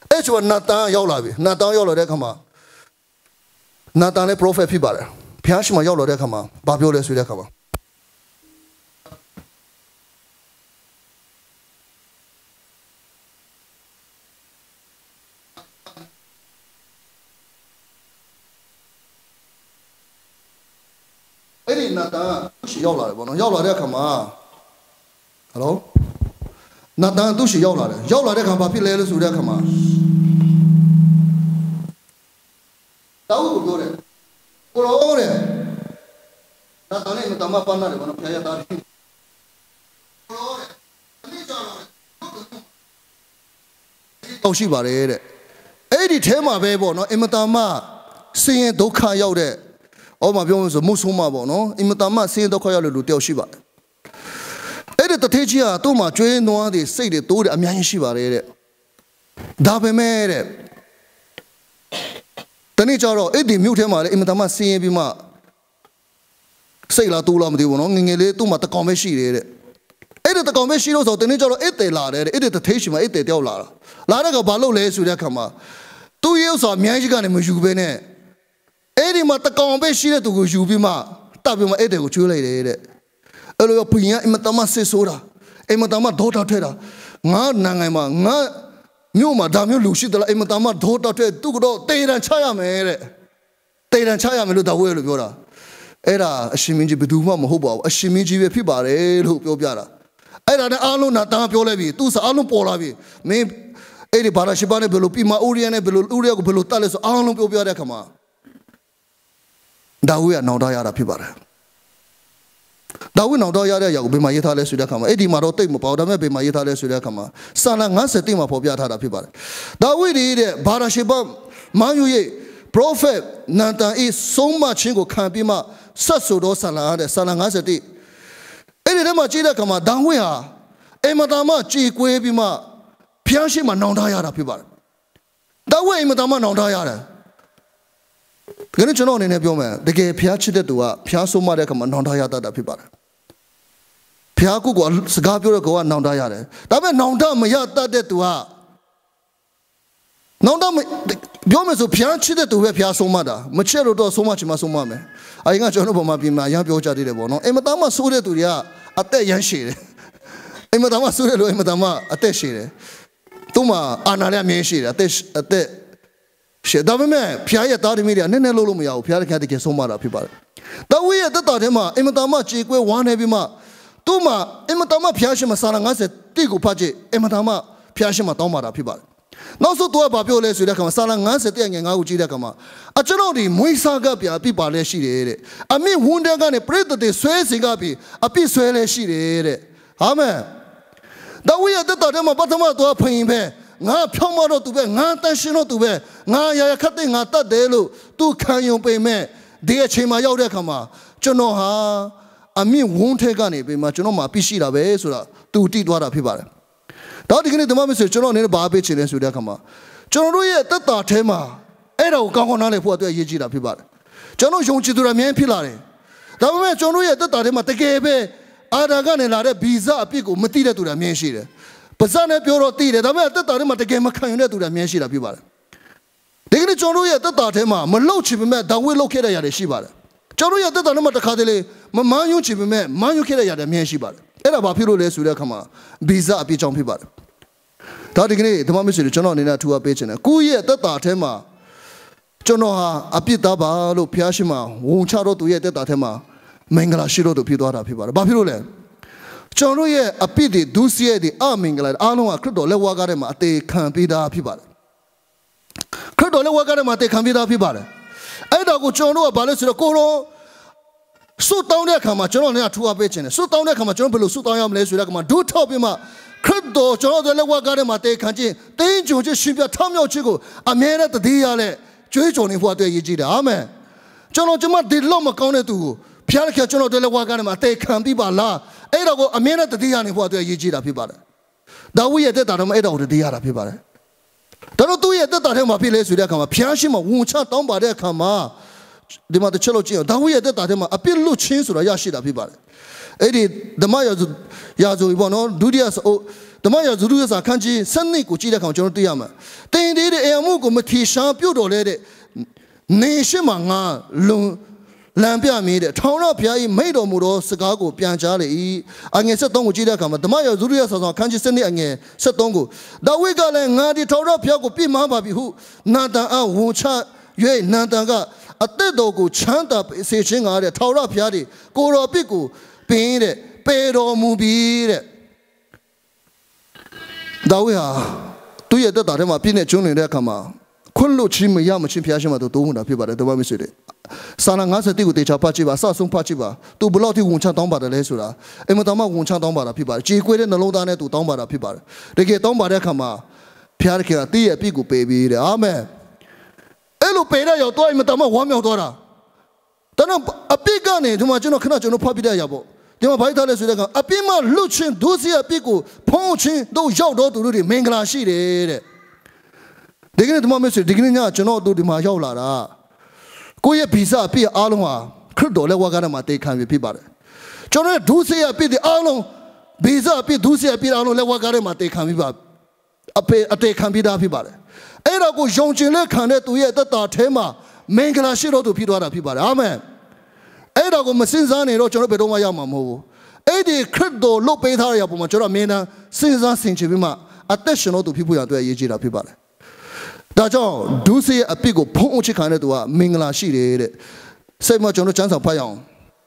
အဲ့ဆိုနာတန်ရောက်လာပြီနာတန်ရောက်လာတဲ့ခါမှာနာတန်လည်း prophet ဖြစ်ပါတယ်ဘုရားရှိခိုးရောက်လာတဲ့ခါမှာဘာပြောလဲဆိုတဲ့ခါမှာအဲ့ဒီနာတန်ရှိရောက်လာတယ်ပေါ့နော်ရောက်လာတဲ့ခါမှာဟယ်လိုနာတန်သူရှိရောက်လာတယ်ရောက်လာတဲ့ခါဘာဖြစ်လဲလို့ဆိုတဲ့ခါမှာတောက်ကိုပြောတယ်ကိုရောတဲ့နာတန်နဲ့မတမပန်းတယ်ဘာလို့ဖျားရတာလဲကိုရောတဲ့အနည်းကြောင့်တော့ရှိပါတယ်တဲ့အဲ့ဒီထဲမှာပဲပေါ့နော်အင်မတန်မှဆင်းရဲဒုက္ခရောက်တဲ့အော်မပြောလို့ဆိုမုတ်ဆိုးမပေါ့နော်အင်မတန်မှဆင်းရဲဒုက္ခရောက်တဲ့လူတယောက်ရှိပါတယ်အဲ့ဒီတထေးကြီးကသူ့မှာကျွေးနွားတွေစိတ်တွေတိုးတယ်အများကြီးရှိပါတယ်တဲ့ဒါပေမဲ့တဲ့တနေ့ကျတော့အဲ့ဒီမြို့ထဲမှာလည်းအင်မတန်မှဆင်းရဲပြီးမှစိတ်လာတိုးလာမသိဘူးနော်ငငယ်လေးသူ့မှာတကောင်ပဲရှိတယ်တဲ့အဲ့ဒီတကောင်ပဲရှိလို့ဆိုတနေ့ကျတော့အဲ့တဲလာတယ်အဲ့ဒီတထေးရှိမှာအဲ့တဲတယောက်လာတဲ့ကဘာလို့လဲဆိုတဲ့အခါမှာသူ့ရဲ့ဥစ္စာအများကြီးကနေမယူဘဲနဲ့အဲ့ဒီမှာတကောင်ပဲရှိတဲ့သူကိုယူပြီးမှတပ်ပြီးမှအဲ့တဲကိုကျွေးလိုက်တယ်တဲ့အဲ့လိုဘုရင်အင်မတန်မှဆစ်ဆိုးတာအင်မတန်မှဒေါတာထဲတာငါနိုင်ငံမှာငါမြို့မှာဒါမျိုးလူရှိသလားအင်မတန်မှဒေါတာထဲသူကတော့တေတံချရမယ်တဲ့တေတံချရမယ်လို့ဒါဝဲလို့ပြောတာအဲ့ဒါအရှင်မင်းကြီးဘယ်သူမှမဟုတ်ပါဘူးအရှင်မင်းကြီးပဲဖြစ်ပါတယ်လို့ပြောပြတာအဲ့ဒါနဲ့အားလုံးနာတန်ပြောလိုက်ပြီသူစားအားလုံးပေါ်လာပြီမင်းအဲ့ဒီဘာသာရှိပါနဲ့ဘယ်လိုပြီးမှဥရိယနဲ့ဘယ်လိုဥရိယကိုဘယ်လိုတတ်လဲဆိုအားလုံးပြောပြတဲ့ခါမှာဒါဝဲကနောင်တရတာဖြစ်ပါတယ်ဒါဝိနောင်တော့ရတဲ့ရောက်ဘယ်မှာရေးထားလဲဆိုတဲ့အခါမှာအဲ့ဒီမှာတော့တိတ်မပေါ့ဒါပေမဲ့ဘယ်မှာရေးထားလဲဆိုတဲ့အခါမှာစာလ50မှာဖော်ပြထားတာဖြစ်ပါတယ်ဒါဝိဒီတဲ့ဘာရာရှိဘမန်ယူရဲ့ prophet နန်တန်ဤဆုံးမခြင်းကိုခံပြီးမှဆက်ဆိုတော့စာလတဲ့စာလ50အဲ့ဒီထဲမှာကြည့်တဲ့အခါမှာဒါဝိဟာအိမ်မတာမကြည်ကွေးပြီးမှဖျားရှိမှနောင်တရတာဖြစ်ပါတယ်ဒါဝိအိမ်မတာမနောင်တရတယ်ဒီနေ့ကျွန်တော်အနေနဲ့ပြောမယ်တကယ်ဖျားချစ်တဲ့သူကဖျားဆုံးမတဲ့အခါမှာနောင်တရတတ်တာဖြစ်ပါတယ်ဖျားကုတ်ကစကားပြောတဲ့ကောကနောင်တရတယ်ဒါပေမဲ့နောင်တမရတတ်တဲ့သူကနောင်တပြောမယ်ဆိုဖျားချစ်တဲ့သူပဲဖျားဆုံးမတာမချစ်လို့တော့ဆုံးမချင်မှဆုံးမမယ်အရင်ကကျွန်တော်ပေါ်မှာပြင်မှာရမ်းပြောကြသေးတယ်ပေါ့နော်အိမ်မသားမဆိုးတဲ့သူတွေကအသက်ရမ်းရှည်တယ်အိမ်မသားမဆိုးတဲ့လူအိမ်မသားမအသက်ရှည်တယ်သူ့မှာအာဏာလည်းအမြင်ရှည်တယ်အသက်ရှေ့ဒါပေမဲ့ဖျားရဲ့သားသမီးတွေကနည်းနည်းလို့မရဘူးဖျားတကယ်ဆုံးမတာဖြစ်ပါတယ်။ဒါဝိရဲ့တက်တာထဲမှာအင်မတန်မှကြေကွဲဝမ်းနေပြီးမှသူ့မှာအင်မတန်မှဖျားရှင်မစာလာ50တိကိုဖတ်ကြည့်အင်မတန်မှဖျားရှင်မတောင်းပါတာဖြစ်ပါတယ်။နောက်ဆုံးသူကဘာပြောလဲဆိုတဲ့အခါမှာစာလာ50တိငယ်9ကိုကြည့်တဲ့အခါမှာအကျွန်တော်ဒီမွေးစားကပြအပြစ်ပါလဲရှိတယ်တဲ့အမိဝန်တဲ့ကနေပြိတ္တဆွဲစင်ကပြီးအပြစ်ဆွဲလဲရှိတယ်တဲ့။အာမင်။ဒါဝိရဲ့တက်တာထဲမှာပထမသူကဖင်ပဲငါဖြောင်းမတော့သူပဲငါတန်ရှင်တော့သူပဲငါရရခတ်တဲ့ငါတတ်တယ်လို့သူခံယုံပေမဲ့ဒီအချိန်မှာရောက်တဲ့အခါမှာကျွန်တော်ဟာအမြင့်ဝန်းထဲကနေပေမဲ့ကျွန်တော်မှာပြရှိတာပဲဆိုတာသူတိသွားတာဖြစ်ပါတယ်။တော့ဒီကနေ့ဓမ္မမဆိုကျွန်တော်အနေနဲ့ဘာပေးချင်လဲဆိုတဲ့အခါမှာကျွန်တော်တို့ရဲ့တက်တာထဲမှာအဲ့ဒါကိုကောင်းကောင်းနားလည်ဖို့အတွက်ရည်ကြည်တာဖြစ်ပါတယ်။ကျွန်တော်ယုံကြည်သူတွေအများကြီးဖြစ်လာတယ်။ဒါပေမဲ့ကျွန်တော်တို့ရဲ့တက်တာထဲမှာတကယ်ပဲအာဒါကနေလာတဲ့ဗီဇအပြစ်ကိုမသိတဲ့သူတွေအများကြီးရှိတယ်။ပါဇာနဲ့ပြောတော့တည်တယ်ဒါပေမဲ့တက်တာထဲမှာတကယ်မခံယူတဲ့သူတွေအများကြီးရှိတာဖြစ်ပါတယ်ဒီကနေ့ကျွန်တော်တို့ရဲ့တက်တာထဲမှာမလှုပ်ချင်ပေမဲ့ဒါဝိလှုပ်ခဲ့တဲ့ຢာတွေရှိပါတယ်ကျွန်တော်တို့ရဲ့တက်တာထဲမှာတစ်ခါတလေမမန်းယွချင်ပေမဲ့မန်းယွခဲ့တဲ့ຢာတွေအများကြီးရှိပါတယ်အဲ့ဒါဘာဖြစ်လို့လဲဆိုတဲ့အခါမှာဗီဇအပြစ်ကြောင့်ဖြစ်ပါတယ်ဒါဒီကနေ့ဓမ္မမစ်တွေကျွန်တော်အနေနဲ့ထူအပ်ပေးချင်တယ်ကိုယ့်ရဲ့တက်တာထဲမှာကျွန်တော်ဟာအပြစ်သားပါလို့ဖျားရှိမှဝန်ချတော့သူရဲ့တက်တာထဲမှာမင်္ဂလာရှိတော့သူဖြစ်သွားတာဖြစ်ပါတယ်ဘာဖြစ်လို့လဲကျွန်တော်ရဲ့အပြစ်တွေဒုစရိုက်တွေအမင်္ဂလာအားလုံးကခရစ်တော်လက်ဝါးကားထဲမှာအသေးခံပေးတာဖြစ်ပါတယ်ခရစ်တော်လက်ဝါးကားထဲမှာအသေးခံပေးတာဖြစ်ပါတယ်အဲ့ဒါကိုကျွန်တော်တို့ကဘာလဲဆိုတော့ကိုရောဆုတောင်းတဲ့အခါမှာကျွန်တော်လည်းထူအပ်ပေးခြင်းတယ်ဆုတောင်းတဲ့အခါမှာကျွန်တော်ဘယ်လိုဆုတောင်းရမလဲဆိုတဲ့အခါမှာဒုထောက်ပြီးမှခရစ်တော်ကျွန်တော်တို့လက်ဝါးကားထဲမှာအသေးခံခြင်းတင်းကြုံခြင်းရှင်ပြထမြောက်ခြင်းကိုအမြဲတမ်းတည်ရတဲ့ကြွေးကြော်နေဖို့အတွက်ရည်ကြည်တယ်အာမင်ကျွန်တော်ဒီလောက်မကောင်းတဲ့သူကိုဖျားခင်ကျွန်တော်တို့လက်ဝါးကားထဲမှာအသေးခံပြီးပါလားအဲ့တော့ကိုအမြဲတမ်းတည်ရနေဖို့အတွက်ရည်ကြည်တာဖြစ်ပါတယ်ဒါဝိရဲ့တက်တာတော့အဲ့တော့တည်ရတာဖြစ်ပါတယ်ဒါတော့သူ့ရဲ့တက်တာထဲမှာဖြစ်လဲဆိုတဲ့အခါမှာဖျားရှင်မှာဝန်ချတောင်းပါတဲ့အခါမှာဒီမှာတစ်ချက်လို့ကြည့်အောင်ဒါဝိရဲ့တက်တာထဲမှာအပြစ်လွတ်ခြင်းဆိုတာရရှိတာဖြစ်ပါတယ် Edi the Maya Yazu Bono, Dudias o the Maya Zurusa Kanji, Sunday Kuchida Conchotiyama. Then did Eamuko Matisha Pudo lady Neshimanga Lung Lampia made it. Tona Pia made o Muro, Sagago, Pianjali, and Satongo Jida Kama, the Maya Zurias on Kanji Sunday and Satongo. The Wigal and Nadi Tora Piago Pimababi who Nata Wucha, Ye Nataga, a Tedogo Chanta Sitching out a Tora Piadi, Goro Piku. Painted, pero mubire. Dawia, 2 years that I'm a pinnet junior there come. Kunlo chim yamachim piashima to do people at the Wamisudi. Sanangasa Tigu de Chapachiva, Sasum Pachiva, to Buloti Wuncha Tomba the Lesura, Ematama Wuncha Tomba people, Chiquid and the Lodane to Tomba the people. They get Tomba de Kama, Piarca, Tia Pigu baby, Amen. Elo Pera, your toy, Matama, 1 million. Then a big gun to my general Canadian Papi Diabo. They were by the Lesser. A Pima Luchin, Ducia Pico, Ponching, those yacht to do the Mangla sheet. They get the moment, digging out, you know, do the Majola. Goya Pisa, Pia Aloma, Kurdo, Lewaganama, they can be people. John Ducia Pi the Alon, Pisa Pi Ducia Pi Alon, Lewaganama, they can be up. A take can be that people. Era go Jonjile Canet to yet the Tema, Mangla Shiro to Pidora people. Amen. Era go Masinzani, Rocho Bedoma Yamamu. Edi Kurdo, Lopetaria, Pomachora Mena, Sinzan Sinchivima, attention to people at the Yajira people. Dajo, do see a pigo, Ponchi Canadua, Mingla Shiri. Say much on the chance of Payon.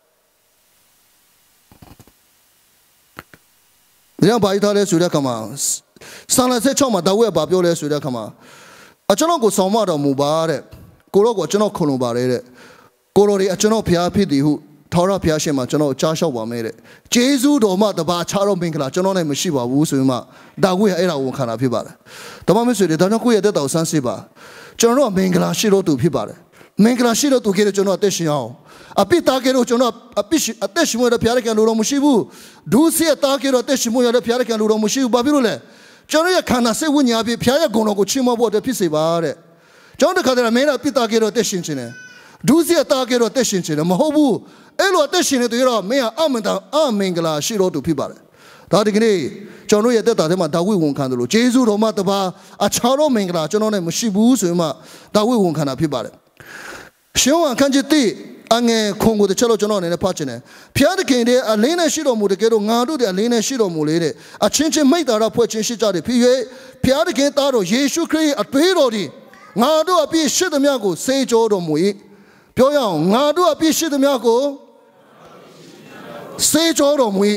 The Empire Sudakama. Sana said Choma, the way Babiola Sudakama. A Chanogo Somada Mubare, Korogo Chano Kolubare. Corori Achano Piapidi who Tora Piashima Chano Chasha made it. Jesu Doma the Bar Charo Binkla, Chano and Mishiva Wusuma, Dawi Era Wukana Pibara. The moment said the Danakuya de Sansiba. Chano Bingla Shiro to Pibara. Mingla Shiro to get a Chano Attention. A Pitagero Chano, a pish attention with a Piarakan Luromushibu. Do see a Takiro attention with a Piarakan Luromushibu Babule. Chano Kana say when you have a Piaragono Chima what a Pisibare. John the Cadera made a Pitagero attention. Do see a target attention, Mahobu, Elo attention to your Mea Amanda, Amingla, Shiro to Pibare. Tadigre, Jono Yeta, that we won't candle. Jesu Romataba, a Charo Mingla, Jono Mushibu, Suma, that we won't cana Pibare. Show and Kanjiti, Ange Congo the Cello Jonon and a Pachine. Piata Kende, a Lena Shiro Mudekero, Nadu, the Lena Shiro Mulere, a Chinchin made a Poachin Shijari, Piata Kentaro, Yeshu Cree, a Pirodi, Nadu a piece of Miago, say Jodo Mui. Pyoyang, Nadu a piece of Miago. Say Jodo Mui.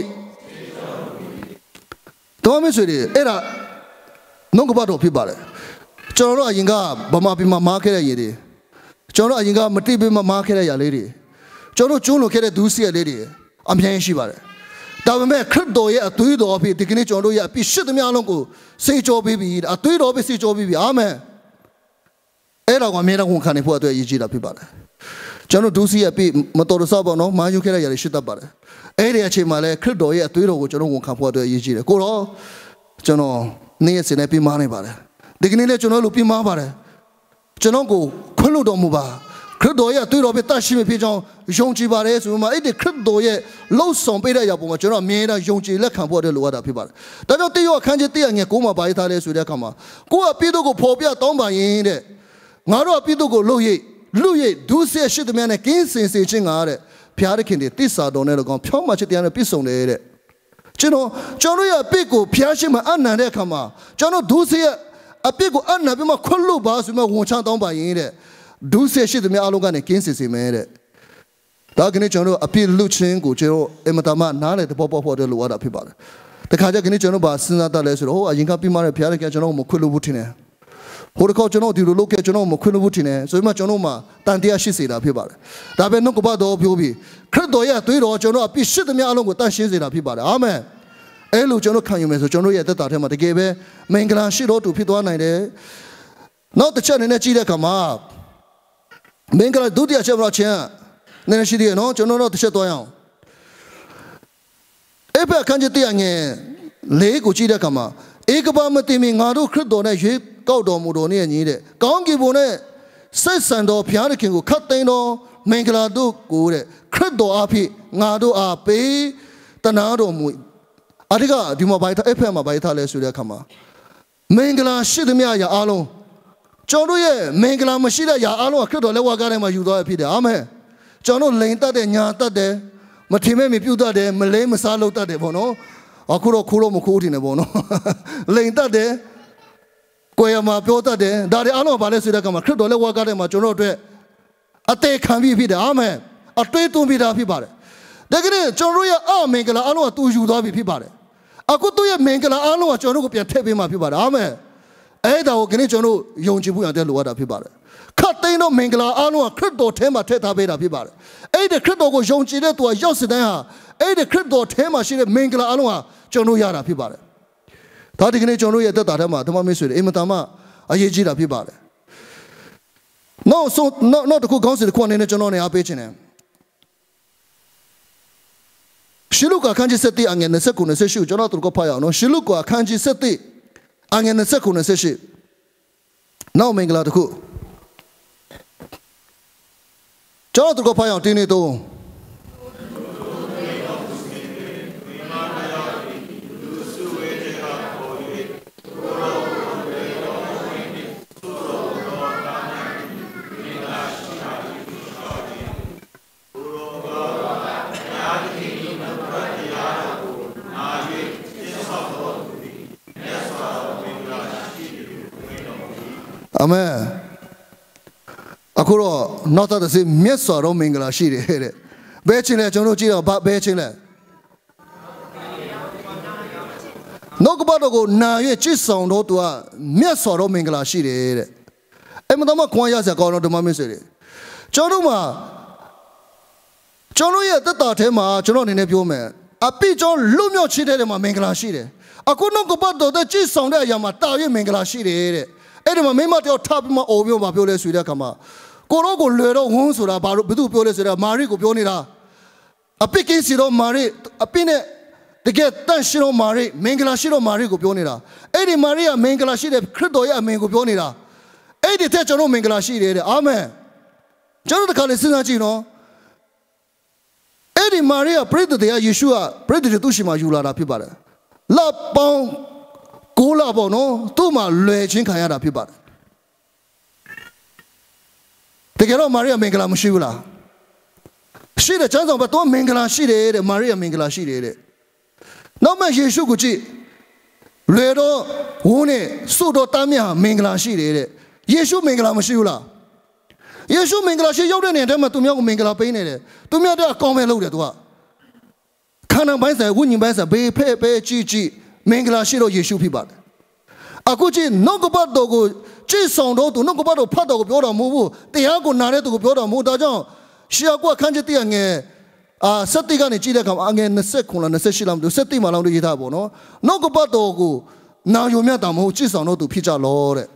Domicile, Era Nongabato Pibare. Joro Yinga, Bamapima Market Yedi. Joro Yinga, Matibima Market Yaledi. Joro Juno Kere Ducia Lady. I'm Yan Shibare. Davame Kurdo, a Tuido, the Kinichoro, a piece of Miango. Say Joe Baby, a Tuido, say Joe Baby. Amen. Era Wamena won't can afford to Yijida Pibare. Jano Ducia Pi, Motor Sabano, Mayukera Yashita Bare. Area Chimale, Kurdo, a Tuido, which I don't come for the Yijida. Goro, Jano, Nias in Epi Mani Bare. The Ginilla Jono Lupi Mabare. Janongo, Kuludo Muba. Kurdoya, Tuido Betashi Pijon, Jonji Bare, Suma, Edi Kurdoye, Low Som Beta Yapuma, Jano, Mena, Jonji, Lekam, the Luada Pibare. That don't you can't get the Yakuma by Italians with their Kama. Go a Pido Popia Tomba in it. Naro Pido go Louis, do say shit man against Sing Are, Piarakin, Tissa, Donegon, Pio much at the end of Pison. Jano, Jonoya Pico, Piashima, Anna Nekama. Jano, do say a Pico Anna Bima Kulu Bas, Wuchan Tomba in it. Do say shit me Alogan against him made it. Daginichano appeal Luchin, Gujo, Ematama, Nale, the Papa for the Luada people. The Kajakinichano Basinata Lesser, oh, I think I'll be my Piaracano Mukulu Butine. Horticulture to look at Genoma Kunubutine, so much Onoma, Tantia Shisida people. Dabe no Kubado Pubi. Kurdoya, Tuido, Jono, Pi shit me along with Tashizida people. Amen. Elu Jono Kayumes, Jono at the Tatama, the Gabe, Mangla Shiro to Pituana. Not the channel Chida come up. Mangla do the Chevrocha. Nenashidi, no, Jono the Chatoyan. Epa Kanjatian, Lake Uchida Kama. Ekabama Timing, Adu Kurdona, Gaudo Mudoni needed. Gongi Bone, Sessando, Pianakin, Catano, Mangla do good. Kurdo Api, Nadu Api, Tanado Mui. Adiga, Dimabaita, Epema Baita Sudakama. Mangala Shidamia Alo. Jonuye, Mangala Mashida Ya Alo, Kudo Lewagarema Yuda Pida, Ame. Jono Lenta de Nyata de, Matime Puda de, Malay Masalota de Bono, Akuro Kuro Mukuti Nebono. Lenta de Koyama Piota de, Dari Alo Balesudakama, Kudo Lewagarema Jono de Ate Kambi Pida, Ame. A trade to be the people. The great Joria are Mangala Alo to you, Dobby people. I could do a Mangala Alo, a Jonopia Tebi, my people. Ame. Ada Ogenijono, Yonjibu and Deluada people. Cut they no Mangala Alo, a crypto tema teta beta people. A the crypto was Yonji to a Yosidana. A the crypto tema she Mangala Aloa, Jonoyara people. Tatigani Jonoya Tatama, Tomamisu, Imatama, a Yejida people. No, so not the cook council, the Quanina Jonone are pitching. Shiluka Kanji Seti and the second session, Jonathan Copaya, no Shiluka Kanji Seti and the second session. Now Mangala to cook. Jonathan Copaya, Tinito. Amen. Akuro, not that the same mess or Mingala she hit it. Betching Jonoji about betching. No go now, you just sound to a mess or Mingala she hit it. Emadama Quayas are gone to Mammy City. Jonoma Jonoya the Tatema, Jonon in a few men. A pitch on Lumio cheated in my Mingala she. I could not go back to the cheese sound there, Yamata, Mingala she hit it. Edema Mimata top my Ovio Mapule Sudakama. Korogo Lero Hunsura, Bidu Polis, Marico Pionira. A picking Siro Mari, a pine, the get Tanshiro Mari, Mangala Shiro Marico Pionira. Eddie Maria Mangala Shide, Credoya Mango Pionira. Eddie Techano Mangala Shide, Amen. Jonathan Calisino. Eddie Maria prayed to the Yeshua, prayed to Tushima Yula Pibara. La Pong. Kula bono, tuma legend kayada people. Take it on Maria Mangala Mushula. She the chance of a two Mangala she did, Maria Mangala she did it. No man Yeshuguchi. Redo, Wune, Sudo Tamia, Mangala she did it. Yeshu Mangala Mushula. Yeshu Mangala she yelled in them to young Mangala painted. To me, they are coming loaded to her. Kana Bansa, winning Bansa, Bay, Pepe, Gigi. Mangala Shiro Yeshu people. Akuchi, no go bad dogo, Chison to no go bad of Pado Bioda Mubu, the Ago Nare to Bioda Mudajon, Shiagua Kanjati and Satigani Chidakam again the second and the Seshilam to Setima Lam Yitabo, no go bad dogo, now you met a mo Chison to Picha Lore.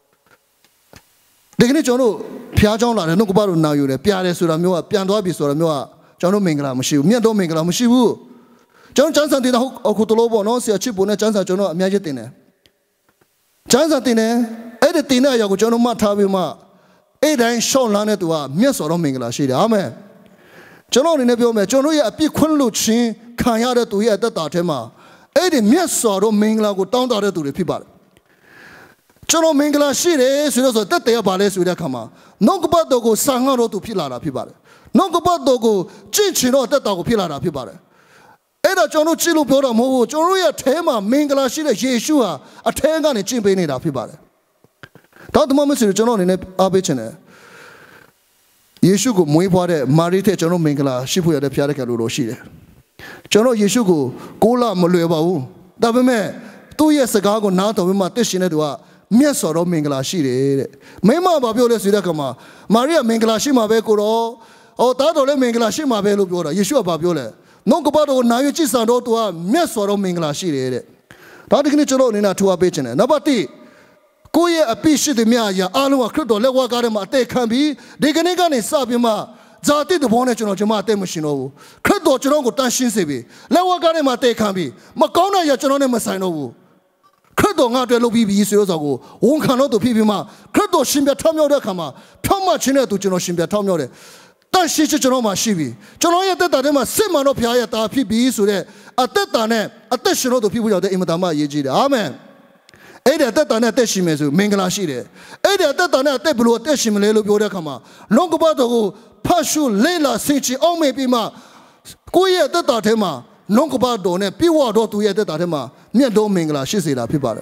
The Gnichono, Piajon and no go bad now you, Piare Suramua, Piandobi Suramua, Jono Mangala Mushu, Miado Mangala Mushu. John Johnson did a Okutolobo, no, see a chip on a chance at Jono Majatine. Johnson Tine, Editina Yagojono Matavima, Eda Sean Lanet to a Miss or Mingla Shida, Amen. Jono in a Biome, Jono a big Kunluchi, Kayada to hear the Tatema. Edi Miss or Mingla go down to the people. Jono Mingla Shide, so that they are ballets with a kama. No go bad dogo Sangaro to Pilara people. No go bad dogo, Chinchino that dog Pilara people. Eda Jono Chilu Pora Mo, Joria Tema, Mingala Shida, Yeshua, a Tangan and Chimpini Rapibare. That moment is Jono in Abichene. Yeshugu, Muipade, Marite, Jono Mingala, Shipu, the Piaca Luroshi. Jono Yeshugu, Gola Moluba. Dabame, 2 years ago, now to Matishinedua, Miasoro Mingala Shide. Mema Babiola Sidakama, Maria Mingala Shima Becuro, or Tato Mingala Shima Belubora, Yeshua Babiola. No go bado na yu chisa do to a mesoro mingla shire. Tatikni choro ni na tuwa bechene. Nabati kuye apishi de mia ya alu wa krudo le wa gare ma te kambi digani gani sabi ma zati de bone chono jama te machino. Krudo chono go tan shin sebi le wa gare ma te kambi ma kauna ya chono ne masai no bu. Krudo nga de lo bi bi so so go won kan no to pi pi ma krudo shin bia thamyo de kama phama chin ne tu chono shin bia thamyo de 但是ကျွန်တော်မှရှိပြီကျွန်တော်ရဲ့တက်တာထဲမှာစစ်မှန်တော့ဘုရားရဲ့တာဖြစ်ပြီဆိုတဲ့အသက်တာနဲ့အသက်ရှင်တော့သူဖြစ်ဖို့ရောက်တဲ့အင်မတန်မှအရေးကြီးတယ်အာမင်အဲ့ဒီအသက်တာနဲ့အသက်ရှင်မယ်ဆိုမင်္ဂလာရှိတယ်အဲ့ဒီအသက်တာနဲ့အသက်ဘလို့အသက်ရှင်မလဲလို့ပြောတဲ့အခါမှာလုံကပတ်တော်ကိုဖတ်ရှုလေ့လာဆင်ခြင်အောင်မေ့ပြီးမှကိုယ့်ရဲ့အသက်တာထဲမှာလုံကပတ်တော်နဲ့ပြည့်ဝတော့သူရဲ့အသက်တာထဲမှာမြတ်တော်မင်္ဂလာရှိစေတာဖြစ်ပါတယ်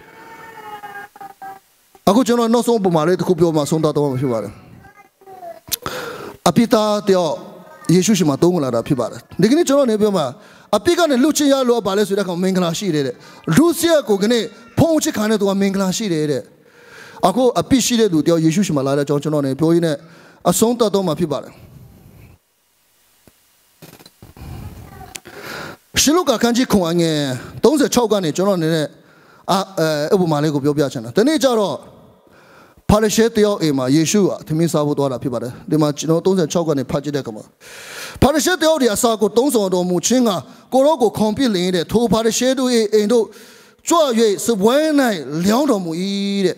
အခုကျွန်တော်နောက်ဆုံးပုံမှာလေးတစ်ခုပြောမှဆုံးတော့မှာဖြစ်ပါတယ်အပိတာတဲ့ယေရှုရှင်မှာတုံးလာတာဖြစ်ပါတယ်ဒီကနေ့ကျွန်တော်နေပြောမှာအပိကနေလူချင်းရလို့ပါလဲဆိုတဲ့ကောင်မင်္ဂလာရှိတယ်တဲ့လူစီယကိုကနေဖုံးချခံတဲ့သူကမင်္ဂလာရှိတယ်တဲ့အခုအပိရှိတဲ့သူတဲ့ယေရှုရှင်မှာလာတဲ့ကျွန်တော်နေပြောရင်းနဲ့အဆုံးသတ်တော့မှာဖြစ်ပါတယ်ရှင်လုကာခန်းကြီးခွန်အငယ်36ကနေကျွန်တော်နေတဲ့ဥပမာလေးကိုပြောပြချင်တာဒီနေ့ကျတော့ပါရရှေတယောက်အိမ်မှာယေရှုကသမင်းစားဖို့သွားတာဖြစ်ပါတယ်ဒီမှာကျွန်တော်36ကနေဖတ်ကြည့်တဲ့အခါမှာပါရရှေတယောက်ဒီအစာကိုသုံးဆောင်တော်မူခြင်းကကိုရောကိုခွန်ပြစ်လင်းတဲ့ထိုပါရရှေတို့၏အိမ်တို့ကြွ၍စပွဲ၌လျောင်းတော်မူ၏တဲ့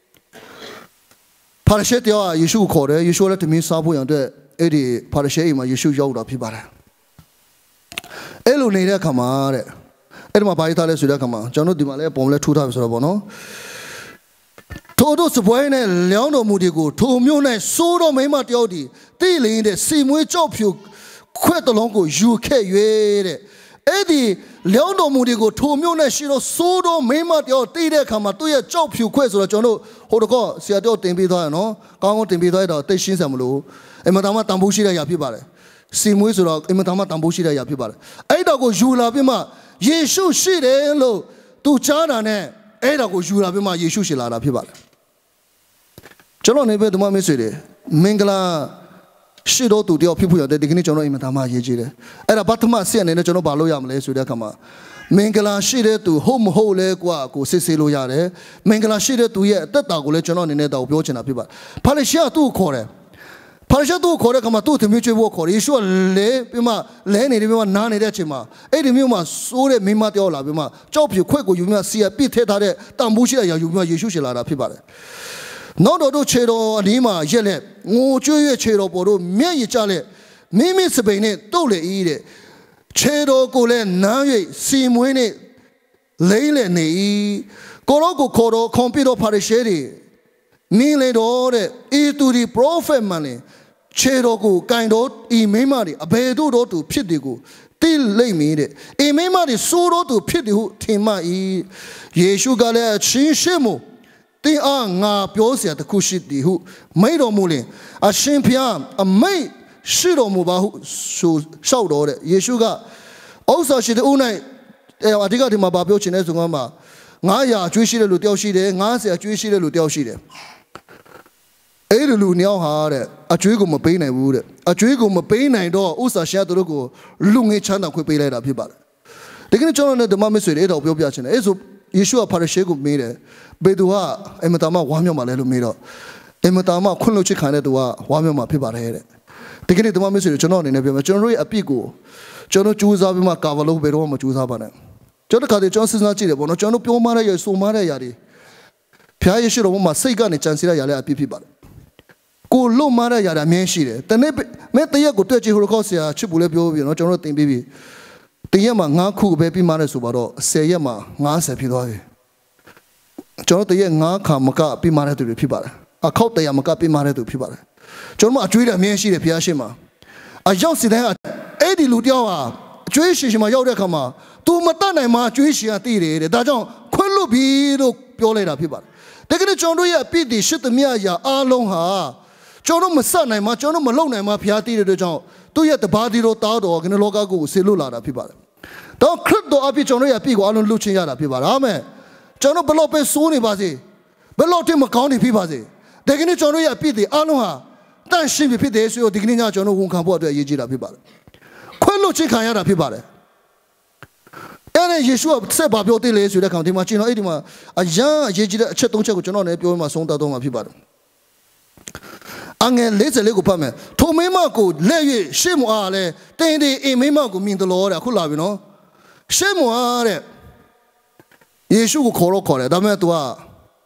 ပါရရှေတယောက်ယေရှုကိုခေါ်တယ်ယေရှုလည်းသမင်းစားဖို့ရတဲ့အဲ့ဒီပါရရှေအိမ်မှာယေရှုရောက်တာဖြစ်ပါတယ်အဲ့လိုနေတဲ့အခါမှာတဲ့အဲ့ဒီမှာဘာရေးထားလဲဆိုတဲ့အခါမှာကျွန်တော်ဒီမှာလည်းပုံလဲထူထားပြီဆိုတော့ပေါ့နော်ထိုတို့စပွဲနဲ့လျောင်းတော်မူဒီကိုထိုမျိုးနဲ့စိုးတော်မိမတယောက်ဒီတိလင်းတဲ့စီမွေးကြောက်ဖြူခွက်တလုံးကိုယူခဲ့၍တဲ့အဲ့ဒီလျောင်းတော်မူဒီကိုထိုမျိုးနဲ့ရှိတော့စိုးတော်မိမတယောက်တိတဲ့အခါမှာသူ့ရဲ့ကြောက်ဖြူခွက်ဆိုတော့ကျွန်တော်ဟိုတကောဆရာတယောက်တင်ပေးသွားရနော်ကောင်းကောင်းတင်ပေးသွားတော့တိတ်ရှင်းဆံမလို့အမှန်တမ်းတန်ဖိုးရှိတဲ့အရာဖြစ်ပါတယ်စီမွေးဆိုတော့အမှန်တမ်းတန်ဖိုးရှိတဲ့အရာဖြစ်ပါတယ်အဲ့တော့ကိုယူလာပြီးမှယေရှုရှိတယ်လို့သူကြားတာနဲ့အဲ့တော့ကိုယူလာပြီးမှယေရှုရှိလာတာဖြစ်ပါတယ်ကျွန်တော်နေပဲဓမ္မမင်းဆွေတွေမင်္ဂလာရှိတော့သူတယောက်ဖြစ်ဖို့ရတယ်ဒီကနေ့ကျွန်တော်အိမ်မှာဒါမှရေးကြည့်တယ်အဲ့ဒါဘာသမဆရာအနေနဲ့ကျွန်တော်ဘာလုပ်ရမလဲဆိုတဲ့အခါမှာမင်္ဂလာရှိတဲ့သူဟုတ်မဟုတ်လဲကွာကိုစစ်ဆေးလို့ရတယ်မင်္ဂလာရှိတဲ့သူရဲ့အသက်တာကိုလည်းကျွန်တော်အနေနဲ့တော့ပြောချင်တာဖြစ်ပါတယ်ဖာရိရှဲသူ့ကိုခေါ်တယ်ဖာရိရှဲသူ့ကိုခေါ်တဲ့အခါမှာသူ့သမီးကျွေးဖို့ခေါ်တယ်ယေရှုကလဲပြီးမှလဲနေတယ်ပြီးမှနားနေတဲ့အချိန်မှာအဲ့ဒီမျိုးမှာစိုးတဲ့မိမတယောက်လာပြီးမှကြောက်ပြခွက်ကိုယူပြီးမှစီရပစ်ထည့်ထားတဲ့တန်ဖိုးရှိတဲ့အရာယူပြီးမှယေရှုရှင်လာတာဖြစ်ပါတယ်နောက်တော့ခြေတော်အနီးမှာရက်လက်ငိုကြွေးရခြေတော်ပေါ်တို့မျက်ရည်ကျလက်မိမိစပိန်နဲ့တုတ်လေဤတဲ့ခြေတော်ကိုလည်းနမ်း၍စီမွေးနဲ့လိမ့်လေနေ၏ကိုရောကိုခေါ်တော်ခွန်ပြတော်ဖာရိရှဲတွေနင်းလေတော်တဲ့ဤသူဒီပရောဖက်မှန်လေခြေတော်ကိုကင်တော်ဤမိမတွေအဘယ်တို့တော်သူဖြစ်တယ်ကိုတိလိမ့်မည်တဲ့ဤမိမတွေစိုးတော်သူဖြစ်တယ်ဟုထင်မှ၏ယေရှုကလည်းအချင်းရှိမို့တင်းအားငါပြောเสียတခုရှိသည်ဟုမိတော်မူလင်အရှင်ဖျားအမိတ်ရှိတော်မူပါဟုဆိုလျှောက်တော်တဲ့ယေရှုကဥစ္စာရှိတဲ့ဦး၌အဓိကဒီမှာဗာပြောချင်တဲ့ဆိုတော့မှာ900အကျွေးရှိတဲ့လူတယောက်ရှိတယ်90အကျွေးရှိတဲ့လူတယောက်ရှိတယ်အဲ့ဒီလူနှစ်ယောက်ဟာတဲ့အကျွေးကိုမပေးနိုင်ဘူးတဲ့အကျွေးကိုမပေးနိုင်တော့ဥစ္စာရှိတဲ့သူတို့ကိုလူငယ်ချမ်းသာခွင့်ပေးလိုက်တာဖြစ်ပါတယ်ဒီကနေ့ကျွန်တော်နဲ့ဓမ္မမစ်ဆွေတွေအဲ့တော့ပြောပြချင်တယ်အဲ့ဆိုယေရှုကဖာရိရှဲကိုမေးတယ်ဘယ်သူကအမတာမဝါမြောက်မှလဲလို့မေးတော့အမတာမခွင့်လွှတ်ချခံတဲ့သူကဝါမြောက်မှဖြစ်ပါတယ်တဲ့ဒီကနေ့ဓမ္မမစ်ဆွေတွေကျွန်တော်အနေနဲ့ပြောမယ်ကျွန်တော်ရဲ့အပြစ်ကိုကျွန်တော်ကြိုးစားပြီးမှကာဗလို့ဘယ်တော့မှကြိုးစားပါနဲ့ကျွန်တော်ခါတည်းကျွန်တော်စဉ်းစားကြည့်တယ်ပေါ့နော်ကျွန်တော်ပြောမှတဲ့ရဆိုမှတဲ့ຢာတွေဖျားယေရှုတော်မှာစိတ်ကနေကြံစည်တဲ့ຢာလည်းအပြစ်ဖြစ်ပါတယ်ကိုလွတ်မှတဲ့ຢာတွေအမြင်ရှိတယ်တနေ့မဲ့တရက်ကိုတွေ့ကြည့်ဟိုကောဆရာချစ်ဘူးလဲပြောပြီးနော်ကျွန်တော်တင်ပြီးပြီတရက်မှာ9ခုပဲပြီးမှတဲ့ဆိုပါတော့10ရက်မှာ90ဖြစ်သွားပြီကျွန်တော်တရက်9ခါမကပြီးမှတဲ့သူတွေဖြစ်ပါတယ်အခောက်100မကပြီးမှတဲ့သူဖြစ်ပါတယ်ကျွန်တော်အကျွေးတယ်အမြင်ရှိတယ်ဖျားရှိမှာအရောက်စီတိုင်းအဲ့ဒီလူတယောက်ဟာအကျွေးရှင်ရှင်မှာရောက်တဲ့အခါမှာသူမတတ်နိုင်မှအကျွေးရှင်ကတည်တယ်တဲ့ဒါကြောင့်ခွင့်လွတ်ပြီလို့ပြောလိုက်တာဖြစ်ပါတယ်တကယ်ကျွန်တော်ရဲ့အပြစ်တွေရှစ်သမျှရာအားလုံးဟာကျွန်တော်မဆက်နိုင်မှကျွန်တော်မလုံနိုင်မှဖျားတည်တဲ့အတွက်ကြောင့်သူ့ရဲ့တပါးတီတော်တားတော်ကနလောကကိုဆေလွတ်လာတာဖြစ်ပါတယ်တော့ခရစ်တော်အပြစ်ကျွန်တော်ရဲ့အပြစ်ကိုအလုံးလွတ်ချင်းရတာဖြစ်ပါတယ်အာမင်ကျွန်တော်ဘလို့ပဲစိုးနေပါစေဘလို့တင်မကောင်းနေဖြစ်ပါစေဒီကနေ့ကျွန်တော်ရဲ့အပြစ်တွေအလုံးဟာတန့်ရှင်းဖြစ်တယ်ဆိုတော့ဒီကနေ့ညကျွန်တော်ဝန်ခံဖို့အတွက်အရေးကြီးတာဖြစ်ပါတယ်ခွင့်လွတ်ချင်းခံရတာဖြစ်ပါတယ်အဲ့ဒါယေရှုကဆက်ပါပြောသေးလေဆိုတဲ့ခေါင်းဒီမှာကျွန်တော်အဲ့ဒီမှာအရန်အရေးကြီးတဲ့အချက်၃ချက်ကိုကျွန်တော်လည်းပြောမှဆုံးသတ်တော့မှာဖြစ်ပါတယ်အငယ်40ကိုဖတ်မယ်ထိုမိမကိုလက်၍ရှေ့မအားလဲတင်းတင်းအိမ်မိမကိုမြင်တယ်လို့တဲ့အခုလာပြီနော်ရှေ့မအားတဲ့ယေရှုကိုခေါ်တယ်ဒါပေမဲ့ तू က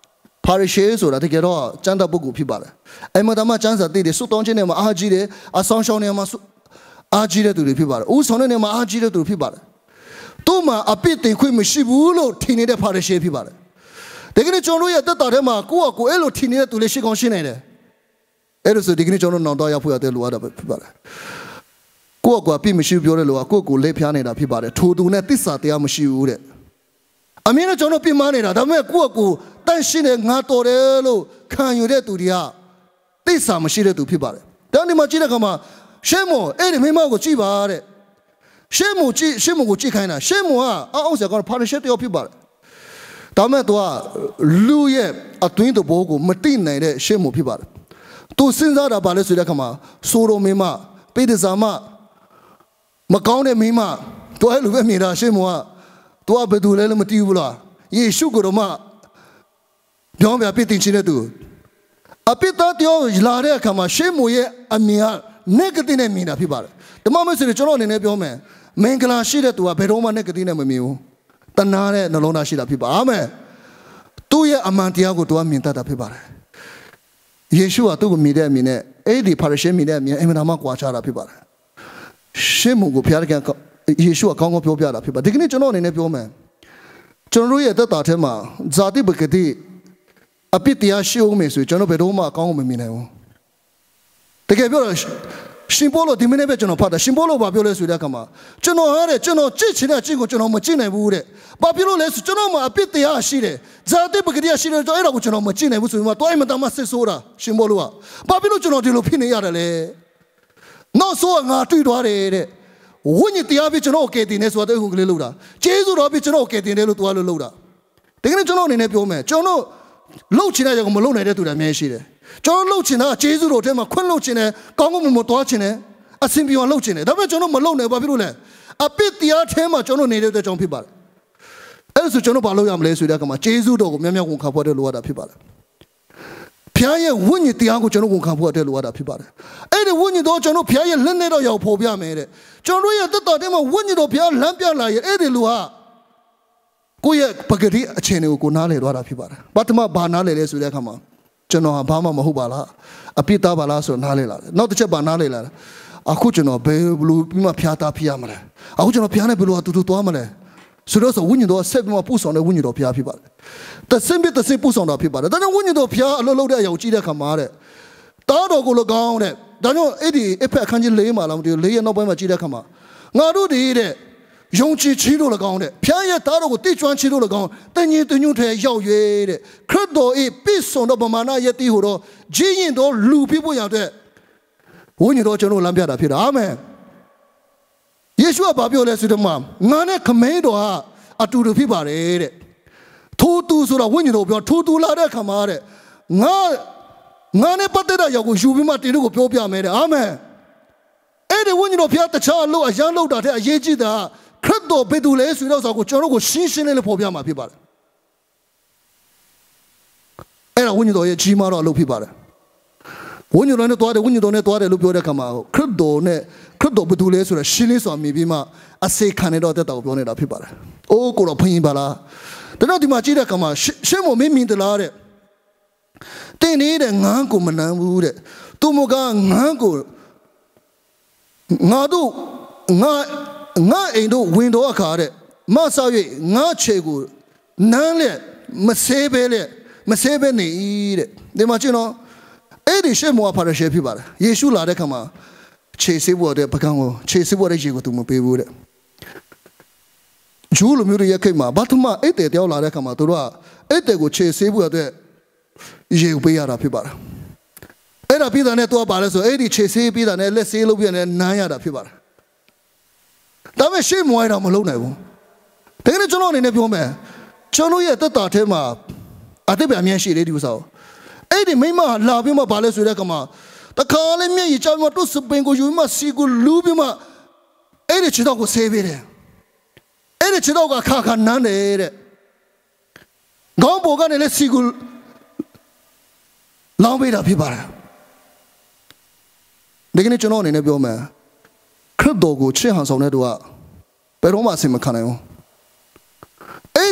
ပါရရှေဆိုတာတကယ်တော့ကျမ်းစာပုဂ္ဂိုလ်ဖြစ်ပါတယ်အဲ့မှာတမကျမ်းစာတည်တယ်စွတ်တောင်းခြင်းနဲ့မှာအားကြီးတယ်အဆောင်ရှောင်းနေမှာအားကြီးတဲ့သူတွေဖြစ်ပါတယ်ဦးဆောင်တဲ့နေမှာအားကြီးတဲ့သူဖြစ်ပါတယ်သူ့မှာအပြစ်တင်ခွင့်မရှိဘူးလို့ထင်နေတဲ့ပါရရှေဖြစ်ပါတယ်ဒီကနေ့ကျွန်တော်ရဲ့တက်တာထဲမှာကိုယ့်အကိုအဲ့လိုထင်နေတဲ့သူလေးရှိကောင်းရှိနေတယ်အဲ့လိုဆိုဒီကနေ့ကျွန်တော်နောင်တော့ရောက်ဖို့ရတဲ့လူရတာဖြစ်ပါတယ်ကိုယ့်အကိုအပြစ်မရှိပြောတဲ့လူကကိုယ့်ကိုလက်ဖျားနေတာဖြစ်ပါတယ်ထိုသူနဲ့တစ္ဆာတရားမရှိဘူးတဲ့အမြင်နဲ့ကျွန်တော်ပြင်မနေတာဒါပေမဲ့ကိုယ့်အကိုတန့်ရှင်းတဲ့ငါတော်တယ်လို့ခံယူတဲ့သူတွေကတစ္ဆာမရှိတဲ့သူဖြစ်ပါတယ်ဒါဒီမှာကြည့်တဲ့အခါမှာရှေမောအဲ့ဒီမိမကိုကြည့်ပါတဲ့ရှေမောကိုကြည့်ခိုင်းတာရှေမောကအောက်ဆရာကပါရရှေတယောက်ဖြစ်ပါတယ်ဒါမဲ့သူကလူရဲ့အတွင်းတဘောကိုမတိနိုင်တဲ့ရှေမောဖြစ်ပါတယ်သူစဉ်းစားတာပါလဲဆိုတဲ့အခါမှာဆိုရိုမိမပိဒဇာမမကောင်းတဲ့မိမသူအဲ့လိုပဲမြင်တာရှေမောကသူကဘယ်သူလဲလို့မသိဘူးလားယေရှုကိုတော့မှပြောင်းပြပြတင်ချင်တဲ့သူအပိတတော်လာတဲ့အခါမှာရှေမောရဲ့အမြင်က negative နဲ့မြင်တာဖြစ်ပါတယ်ဒီမှာမဲ့ဆိုကျွန်တော်အနေနဲ့ပြောမယ်မင်္ဂလာရှိတဲ့သူကဘယ်တော့မှ negative နဲ့မမြင်ဘူးတနာတဲ့နှလုံးသားရှိတာဖြစ်ပါအာမင်သူ့ရဲ့အမှန်တရားကိုသူကမြင်တတ်တာဖြစ်ပါတယ်ယေရှုကသူ့ကိုမြင်တဲ့အမြင်နဲ့အဲ့ဒီပါရရှေမြင်တဲ့အမြင်အင်မတန်မှကွာခြားတာဖြစ်ပါတယ်ရှေမောကိုဖျားတဲ့ယေရှုကကောင်းကောင်းပြောပြတာဖြစ်ပါဒီကနေ့ကျွန်တော်အနေနဲ့ပြောမယ်ကျွန်တော်ရဲ့သက်တာထဲမှာဇာတိပဂတိအပြစ်တရားရှိအောင်မယ်ဆိုကျွန်တော်ဘယ်တော့မှအကောင်းကိုမမြင်နိုင်ဘူးတကယ်ပြောတော့ရှင်ပေါလုဒီမနေ့ပဲကျွန်တော်ဖတ်တာရှင်ပေါလုဘာပြောလဲဆိုတဲ့အခါမှာကျွန်တော်ဟာတဲ့ကျွန်တော်ကြည့်ချင်တဲ့အကျင့်ကိုကျွန်တော်မကြည့်နိုင်ဘူးတဲ့ဘာဖြစ်လို့လဲဆိုကျွန်တော်မှာအပြစ်တရားရှိတယ်ဇာတိပဂတိရှိတယ်အဲ့ဒါကိုကျွန်တော်မကြည့်နိုင်ဘူးဆိုပြီးမှတွိုင်းမတမ်းမစစ်ဆိုးတာရှင်ပေါလုကဘာဖြစ်လို့ကျွန်တော်ဒီလိုဖြစ်နေရတယ်လဲနောက်ဆိုငါတွေ့သွားတယ်တဲ့ဝိညာဉ်တရားပြီးကျွန်တော်ကယ်တင်နေဆိုတဲ့ဟုတ်ကလေးလို့တာကျေးဇူးတော်ပြီးကျွန်တော်ကယ်တင်တယ်လို့တွားလို့လို့တာဒီကနေ့ကျွန်တော်အနေနဲ့ပြောမယ်ကျွန်တော်လှုပ်ချင်တဲ့ကြောင့်မလှုပ်နိုင်တဲ့သူတွေအများကြီးရှိတယ်ကျွန်တော်လှုပ်ချင်တာကျေးဇူးတော်ထဲမှာခွင့်လှုပ်ချင်တယ်ကောင်းကောင်းမွန်မွန်တွားချင်တယ်အစဉ်ပြေအောင်လှုပ်ချင်တယ်ဒါပေမဲ့ကျွန်တော်မလှုပ်နိုင်ဘာဖြစ်လို့လဲအပစ်တရားထဲမှာကျွန်တော်နေတဲ့အတွက်ကြောင့်ဖြစ်ပါတယ်အဲ့ဒါဆိုကျွန်တော်ဘာလုပ်ရမလဲဆိုတဲ့အခါမှာကျေးဇူးတော်ကိုများများဝန်ခံဖို့တဲ့လိုရတာဖြစ်ပါတယ်ဖျားရဲ့ဝိညာဉ်တရားကိုကျွန်တော်ဝန်ခံဖို့တဲ့လိုရတာဖြစ်ပါတယ်အဲ့ဒီဝိညာဉ်တော်ကျွန်တော်ဖျားရဲ့လက်နဲ့တော့ရောက်ဖို့ပြမယ်တဲ့ကျွန်တော်ရဲ့တက်တော်ထဲမှာဝိညာဉ်တော်ဖျားလမ်းပြလာရဲ့အဲ့ဒီလူဟာကိုယ့်ရဲ့ပဂတိအခြေအနေကိုနားလည်သွားတာဖြစ်ပါတယ်ပထမဘာနားလည်လဲဆိုတဲ့အခါမှာကျွန်တော်ဟာဘာမှမဟုတ်ပါလားအပြစ်သားပါလားဆိုနားလည်လာတယ်နောက်တစ်ချက်ဘာနားလည်လာလဲအခုကျွန်တော်ဘယ်လိုပြီးမှဖျားသားဖြစ်ရမလဲအခုကျွန်တော်ဖျားနေဘယ်လိုအတူတူသွားမလဲဆိုတော့ဝိညာဉ်တော်ဆက်ပြီးမှပူဆောင်တဲ့ဝိညာဉ်တော်ဖျားဖြစ်ပါတယ်တဆင့်တဆင့်ပူဆောင်တာဖြစ်ပါတယ်ဒါကြောင့်ဝိညာဉ်တော်ဖျားအလုပ်လုပ်တဲ့အရာကိုကြည့်တဲ့အခါမှာတဲ့တားတော်ကိုလည်းကောင်းတဲ့ဒါကြောင့်အဲ့ဒီအဖက်အခန်းကြီး၄မှာလားမသိဘူး၄ရဲ့နောက်ပိုင်းမှာကြည့်တဲ့အခါမှာငါတို့ဒီတဲ့ယုံကြည်ခြင်းတို့လည်းကောင်းတဲ့ဖျားရဲ့တားတော်ကိုတိကျွမ်းခြင်းတို့လည်းကောင်းတန်ကြီးတညွန့်ထဲရောက်၍တဲ့ခရစ်တော်၏ပြည့်စုံသောဗမာနာယတိဟိုတော့ဂျင်းရင်တော်လူဖြစ်ဖို့ရတဲ့ဝိညာဉ်တော်ကျွန်တော်လမ်းပြတာဖြစ်တာအာမင်ယေရှုကဘာပြောလဲဆိုတော့ငါနဲ့ခမင်းတော်ဟာအတူတူဖြစ်ပါတယ်တဲ့ထိုးတူဆိုတာဝိညာဉ်တော်ပြောထိုးတူလာတဲ့ခါမှာတဲ့ငါနဲ့ပတ်သက်တဲ့ရောက်ကိုယူပြီးမှတင်တို့ကိုပြောပြမယ်တဲ့အာမင်အဲ့ဒီဝိညာဉ်တော်ဖျားတခြားအလုပ်အရန်လုပ်တာတဲ့အရေးကြီးတာခရစ်တော်ဘယ်သူလဲဆိုတော့ဆိုကိုကျွန်တော်ကိုရှင်းရှင်းလေးဖော်ပြမှာဖြစ်ပါတယ်အဲ့ဒါဝိညာဉ်တော်ရဲ့ကြီးမားတော့အလုပ်ဖြစ်ပါတယ်ဝိညာဉ်တော်နဲ့တွားတယ်ဝိညာဉ်တော်နဲ့တွားတယ်လို့ပြောတဲ့အခါမှာခရစ်တော်ဘယ်သူလဲဆိုတော့ရှင်းလင်းစွာမြင်ပြီးမှအစေခံနေတော့တဲ့တောက်ပြောနေတာဖြစ်ပါတယ်။အိုးကိုတော့ဖင်ပါလား။ဒါတော့ဒီမှာကြည့်တဲ့အခါမှာရှင်းမမင်းမြင်တလားတဲ့။တင်းနေတဲ့ငန်းကိုမနှမ်းဘူးတဲ့။သူမကငန်းကိုငါအိမ်တို့ဝင်တော့အခါတဲ့မဆာ၍ငါခြေကိုနမ်းလက်မဆေးပဲနေတဲ့။ဒီမှာကျတော့အဲ့ဒီရှေ့မောပါရရှေဖြစ်ပါတယ်ယေရှုလာတဲ့ခါမှာခြေဆေးဖို့တဲ့ပကံကိုခြေဆေးဖို့တဲ့ရေကိုသူမပေးဘူးတဲ့ဂျူးလူမျိုးတွေရဲ့ခိတ်မှာဘာသူမှအဲ့တဲ့တယောက်လာတဲ့ခါမှာသူတို့ကအဲ့တဲ့ကိုခြေဆေးဖို့တဲ့ရေကိုပေးရတာဖြစ်ပါတယ်အဲ့ဒါပြည်သားနဲ့သူကပါလဲဆိုအဲ့ဒီခြေဆေးပြည်သားနဲ့လက်ဆေးလုပ်ပြနဲ့နမ်းရတာဖြစ်ပါတယ်ဒါပေမဲ့ရှေ့မွိုင်းတော့မလုပ်နိုင်ဘူးဒါကနေ့ကျွန်တော်အနေနဲ့ပြောမယ်ကျွန်တော်ရဲ့တက်တာထဲမှာအတိတ်ပဲအမြင်ရှိတယ်ဒီဥစ္စာကိုအဲ့ဒီမိမလာပြီးမှဘာလဲဆိုတဲ့ကမှာတခါလေးမျက်ရည်ကျမတို့စပင်ကိုယူမှစီကိုလူးပြီးမှအဲ့ဒီခြေတော့ကိုဆေးပေးတယ်အဲ့ဒီခြေတော့ကခါနန်းတယ်တဲ့ခေါင်းပေါ်ကနေလည်းစီကိုလောင်းပေးတာဖြစ်ပါတယ်ဒီကနေ့ကျွန်တော်အနေနဲ့ပြောမယ်ခရစ်တော်ကိုချစ်ဟန်ဆောင်တဲ့သူကဘယ်တော့မှအစင်မခံနိုင်ဘူးအဲ့ဒီ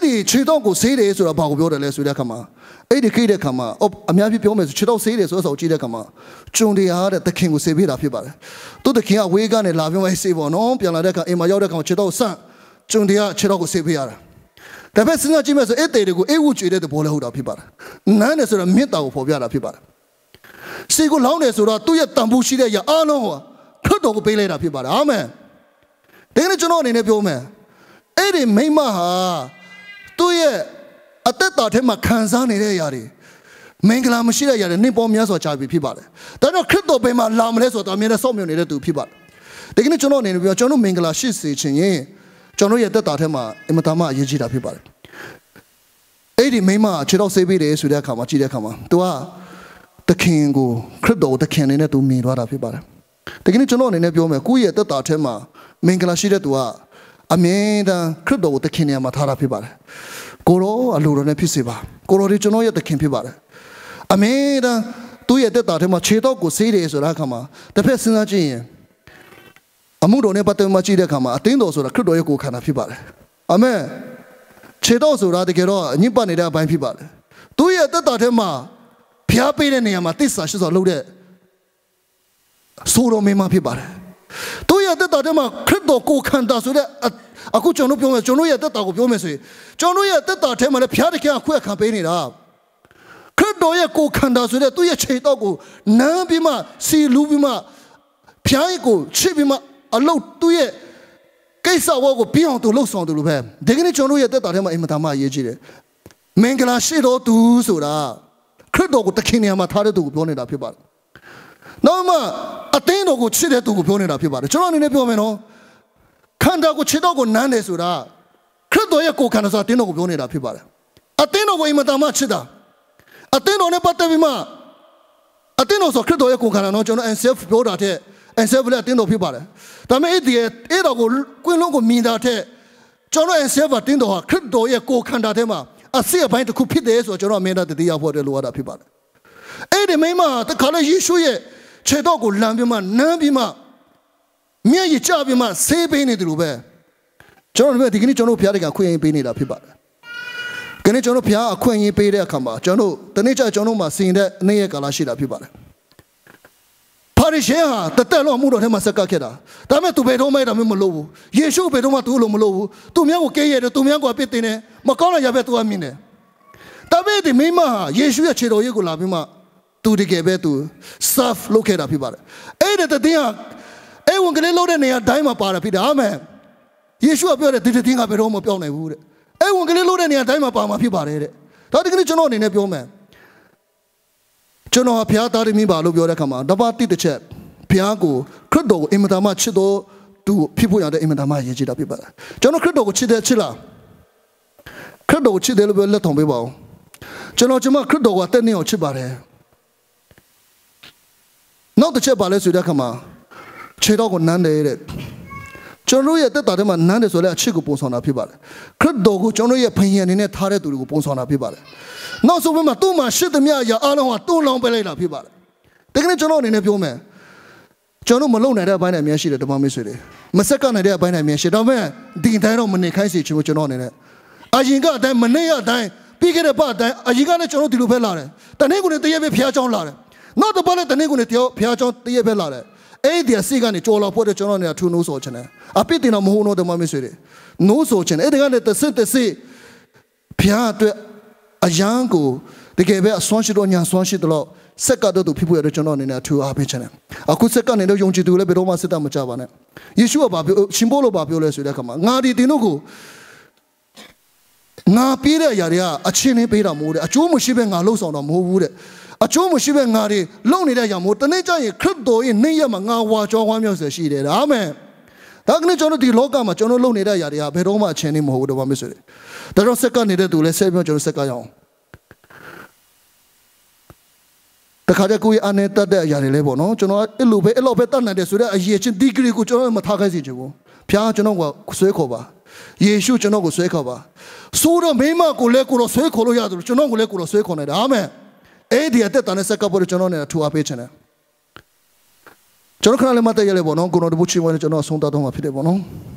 ဒီခြေတော့ကိုဆေးတယ်ဆိုတာဘာကိုပြောတယ်လဲဆိုတဲ့အခါမှာအဲ့ဒီခိတဲ့အခါမှာအများကြီးပြောမယ်ဆိုခြေတော့ဆေးတယ်ဆိုတော့ကြည့်တဲ့အခါမှာကျုံတရားတဲ့သခင်ကိုဆေးပေးတာဖြစ်ပါတယ်သူသခင်ကဝေးကနေလာပြီးမှဆေးပေါ့နော်ပြန်လာတဲ့အခါအိမ်မှာရောက်တဲ့အခါခြေတော့ဆန့်ကျုံတရားခြေတော့ကိုဆေးပေးရတာဒါပေမဲ့စဉ်းစားကြည့်မယ်ဆိုအဲ့တဲ့တွေကိုအေးဝကျွေတဲ့သဘောလည်းဟုတ်တာဖြစ်ပါတယ်နန်းတယ်ဆိုတာမေတ္တာကိုဖော်ပြတာဖြစ်ပါတယ်ဆေးကိုလောင်းတယ်ဆိုတော့သူ့ရဲ့တန်ဖိုးရှိတဲ့ຢာအားလုံးဟောခရစ်တော်ကိုပေးလိုက်တာဖြစ်ပါတယ်အာမင်ဒီနေ့ကျွန်တော်အနေနဲ့ပြောမယ်အဲ့ဒီမိမဟာသူ့ရဲ့အသက်တာထဲမှာခံစားနေတဲ့အရာတွေမင်္ဂလာမရှိတဲ့အရာတွေနှစ်ပေါင်းများစွာကြာပြီဖြစ်ပါတယ်ဒါကြောင့်ခရစ်တော်ဘယ်မှာလာမလဲဆိုတော့အမြဲတမ်းစောင့်မျှော်နေတဲ့သူဖြစ်ပါတယ်ဒီကနေ့ကျွန်တော်အနေနဲ့ပြောကျွန်တော်မင်္ဂလာရှိစေခြင်းရင်ကျွန်တော်ရဲ့သက်တာထဲမှာအင်မတန်မှအရေးကြီးတာဖြစ်ပါတယ်အဲ့ဒီမိမခြေတော့ဆေးပေးတယ်ဆိုတဲ့အခါမှာကြည့်တဲ့အခါမှာ तू ကသခင်ကိုခရစ်တော်ကိုသခင်အနေနဲ့ तू မြင်သွားတာဖြစ်ပါတယ်ဒီကနေ့ကျွန်တော်အနေနဲ့ပြောမယ်ကိုယ့်ရဲ့သက်တာထဲမှာမင်္ဂလာရှိတဲ့ तू ကအမြဲတမ်းခရစ်တော်ကိုသခင်နေရာမှာထားတာဖြစ်ပါတယ်ကိုရောအလိုတော်နဲ့ဖြစ်စေပါကိုရောဒီကျွန်တော်ရဲ့သခင်ဖြစ်ပါတယ်အမြဲတမ်းသူ့ရဲ့သက်တာထဲမှာခြေတော့ကိုဆေးတယ်ဆိုတာအခါမှာတစ်ဖက်စဉ်းစားကြည့်ရင်အမှုတော်နဲ့ပတ်သက်မှကြည့်တဲ့အခါမှာအသင်းတော်ဆိုတာခရစ်တော်ရဲ့ကိုယ်ခန္ဓာဖြစ်ပါတယ်အာမင်ခြေတော့ဆိုတာတကယ်တော့ညစ်ပတ်နေတဲ့အပိုင်းဖြစ်ပါတယ်သူ့ရဲ့သက်တာထဲမှာဖျားပေးတဲ့နေရာမှာတစ္ဆာရှိစွာလုပ်တဲ့ဆိုတော်မင်းမဖြစ်ပါတယ်သူ့ရဲ့သက်တာထဲမှာခရစ်တော်ကိုယ်ခန္ဓာဆိုတဲ့အခုကျွန်တော်ပြောမယ်ကျွန်တော်ရဲ့သက်တာကိုပြောမယ်ဆိုရင်ကျွန်တော်ရဲ့သက်တာထဲမှာလည်းဖျားတခင်အခွင့်ခံပေးနေတာခရစ်တော်ရဲ့ကိုယ်ခန္ဓာဆိုတဲ့သူ့ရဲ့ခြေတော့ကိုနမ်းပြီးမှစီလူးပြီးမှဖျားရဲ့ကိုချစ်ပြီးမှအလုတ်သူ့ရဲ့ကိစ္စဝတ်ကိုပြီးအောင်သူလှုပ်ဆောင်သူလိုပဲဒီကနေ့ကျွန်တော်ရဲ့သက်တာထဲမှာအင်မတန်မှအရေးကြီးတယ်မင်္ဂလာရှိတော်သူဆိုတာခရစ်တော်ကိုတခင်နေရာမှာထားတဲ့သူကိုပြောနေတာဖြစ်ပါတယ်နောက်မှအသင်းတော်ကိုချစ်တဲ့သူကိုပြောနေတာဖြစ်ပါတယ်ကျွန်တော်အနေနဲ့ပြောမယ်နော်ခန္ဓာကိုချစ်တော့ကိုနမ်းတယ်ဆိုတာခရစ်တော်ရဲ့ကိုယ်ခန္ဓာဆိုတာအသင်းတော်ကိုပြောနေတာဖြစ်ပါတယ်အသင်းတော်ကိုအင်မတန်မှချစ်တာအသင်းတော်နဲ့ပတ်သက်ပြီးမှအသင်းတော်ဆိုခရစ်တော်ရဲ့ကိုယ်ခန္ဓာနော်ကျွန်တော် NCF ပြောတာတဲ့ NCF လည်းအသင်းတော်ဖြစ်ပါတယ်ဒါပေမဲ့အဲ့တော်ကိုကွင်းလုံးကိုမြင်တာတဲ့ကျွန်တော် NCF အသင်းတော်ဟာခရစ်တော်ရဲ့ကိုယ်ခန္ဓာထဲမှာအစစ်အပိုင်းတစ်ခုဖြစ်တယ်ဆိုတော့ကျွန်တော်အမြဲတမ်းတည်ရဖို့အတွက်လိုအပ်တာဖြစ်ပါတယ်အဲ့ဒီမိမတခါလေယေရှုရဲ့ခြေတော့ကိုလမ်းပြီးမှနမ်းပြီးမှမျက်ရည်ကျပြီးမှဆေးပေးနေတယ်လို့ပဲကျွန်တော်တို့ဒီကနေ့ကျွန်တော်ဘုရားတခင်ခွင့်ရပေးနေတာဖြစ်ပါတယ်။ဒီနေ့ကျွန်တော်ဘုရားအခွင့်အရေးပေးတဲ့အခါမှာကျွန်တော်တနေ့ကျကျွန်တော်မှစီရင်တဲ့အနည်းရဲ့ကာလရှိတာဖြစ်ပါတယ်။ပါရီရှေဟာတသက်လုံးမှုတော်ထဲမှာဆက်ကပ်ခဲ့တာ။ဒါပေမဲ့သူဘယ်တော့မှတာမလို့ဘူး။ယေရှုဘယ်တော့မှသူ့လိုမလို့ဘူး။သူများကိုကဲရတယ်သူများကိုအပြစ်တင်တယ်မကောင်းတဲ့ရပဲသူကမြင်တယ်။ဒါပေမဲ့ဒီမိမဟာယေရှုရဲ့ခြေတော်ရည်ကိုလာပြီးမှသူတကယ်ပဲသူ serve လုပ်ခဲ့တာဖြစ်ပါတယ်။အဲ့ဒီတဲ့ဟာအဲ့ဝန်ကလေးလို့တဲ့နေရာတိုင်းမှာပါတာဖြစ်တယ်အာမင်ယေရှုကပြောတယ်ဒီတဲ့ကဘယ်တော့မှပြောင်းနိုင်ဘူးတဲ့အဲ့ဝန်ကလေးလို့တဲ့နေရာတိုင်းမှာပါမှာဖြစ်ပါတယ်တဲ့ဒါဒီကနေ့ကျွန်တော်အနေနဲ့ပြောမယ်ကျွန်တော်ဘုရားသားသမီးပါလို့ပြောတဲ့အခါမှာတပတ်တိတစ်ချက်ဘုရားကိုခရစ်တော်ကိုအင်မတန်မှချစ်တော်သူဖြစ်ဖို့ရတဲ့အင်မတန်မှရည်ကြည်တာဖြစ်ပါတယ်ကျွန်တော်ခရစ်တော်ကိုချစ်တယ်ချစ်လားခရစ်တော်ကိုချစ်တယ်လို့ပြောလက်ထောင်ပေးပါဦးကျွန်တော်ခရစ်တော်ကိုအသက်နဲ့အောင်ချစ်ပါတယ်နောက်တစ်ချက်ပါလဲဆိုတဲ့အခါမှာခြေတော့ကိုနမ်းတယ်တဲ့ကျွန်တော်ရဲ့တက်တာထဲမှာနမ်းတယ်ဆိုလဲအချစ်ကိုပုံဆောင်တာဖြစ်ပါတယ်ခရစ်တော်ကိုကျွန်တော်ရဲ့ဖခင်အနေနဲ့ထားတဲ့သူတွေကိုပုံဆောင်တာဖြစ်ပါတယ်နောက်ဆုံးမှာသူ့မှာရှိသမျှအရာအားလုံးဟာတွန်းလောင်းပေးလိုက်တာဖြစ်ပါတယ်ဒီကနေ့ကျွန်တော်အနေနဲ့ပြောမယ်ကျွန်တော်မလုံနိုင်တဲ့အပိုင်းတွေအများရှိတယ်တမန်မိတ်ဆွေတွေမဆက်ကနိုင်တဲ့အပိုင်းတွေအများရှိဒါပေမဲ့ဒီတိုင်းတော့မနေခိုင်းစေချင်ဘူးကျွန်တော်အနေနဲ့အရင်ကအတိုင်းမနေရအတိုင်းပြီးခဲ့တဲ့ပတ်အတိုင်းအရင်ကလည်းကျွန်တော်ဒီလိုပဲလာတယ်တနေ့ကိုတည်းပဲဖျားချောင်းလာတယ်နောက်တစ်ပတ်လည်းတနေ့ကိုတည်းဖျားချောင်းတည်းပဲလာတယ်အဲ့ဒီအစီကနေကြော်လာဖို့တဲ့ကျွန်တော်နေရာထူနိုးဆိုချင်တယ်အပြစ်တင်တော့မဟုတ်တော့တမမဆွေတယ်နိုးဆိုချင်တယ်အဲ့ဒီကလည်းတစ်စစ်ဖျားအတွက်အယံကိုတကယ်ပဲအစွမ်းရှိတော့ညာစွမ်းရှိတော့စက်ကတော့သူဖြစ်ဖို့ရတဲ့ကျွန်တော်အနေနဲ့ထူအားပေးချင်တယ်အခုစက်ကနေတော့ယုံကြည်သူလည်းဘယ်တော့မှစစ်တမကြပါနဲ့ယေရှုကဘာပြောရှင်ဘောလို့ဘာပြောလဲဆိုတဲ့အခါမှာငါဒီတင်တို့ကိုငါပေးတဲ့အရာတွေကအချင်းချင်းပေးတာမဟုတ်တဲ့အကျိုးမရှိပဲငါလှုပ်ဆောင်တာမဟုတ်ဘူးတဲ့အကျိုးမရှိပဲငါတွေလုံနေတဲ့အရာမို့တနေ့ကျရင်ခရစ်တော်ရဲ့နေ့ရက်မှာငါဝါကြောဝမ်းမြောက်စေရှိတယ်အာမင်ဒါကနေ့ကျွန်တော်ဒီလောကမှာကျွန်တော်လုံနေတဲ့အရာတွေကဘယ်တော့မှအချင်းချင်းမဟုတ်ဘူးတော့မဆွေဒါတော့စက်ကနေနေတဲ့သူလည်းဆက်ပြောကျွန်တော်စက်ကရအောင်တခါတည်းကိုယ်အနေတတ်တဲ့အရာတွေလဲပေါ့နော်ကျွန်တော်အဲ့လိုပဲအဲ့လိုပဲတတ်နိုင်တယ်ဆိုတော့အရေးချင်းဒီဂရီကိုကျွန်တော်မထားခိုင်းစေချင်ဘူးဖျားကျွန်တော်ကဆွဲခေါ်ပါယေရှုကျွန်တော်ကိုဆွဲခေါ်ပါဆိုတော့မိမကိုလည်းကိုတော့ဆွဲခေါ်လို့ရတယ်ကျွန်တော်ကိုလည်းကိုတော့ဆွဲခေါ်နေတယ်အာမင်အဲ့ဒီအသက်တန်တဲ့စက်ကပ်ပေါ်ကျွန်တော်နဲ့ထူအားပေးချင်တယ်ကျွန်တော်ခဏလေးမတည့်ရလေပေါ့နော်ကိုတော်တို့ချီဝဲကျွန်တော်ဆုံးတာတော့မှာဖြစ်တယ်ပေါ့နော်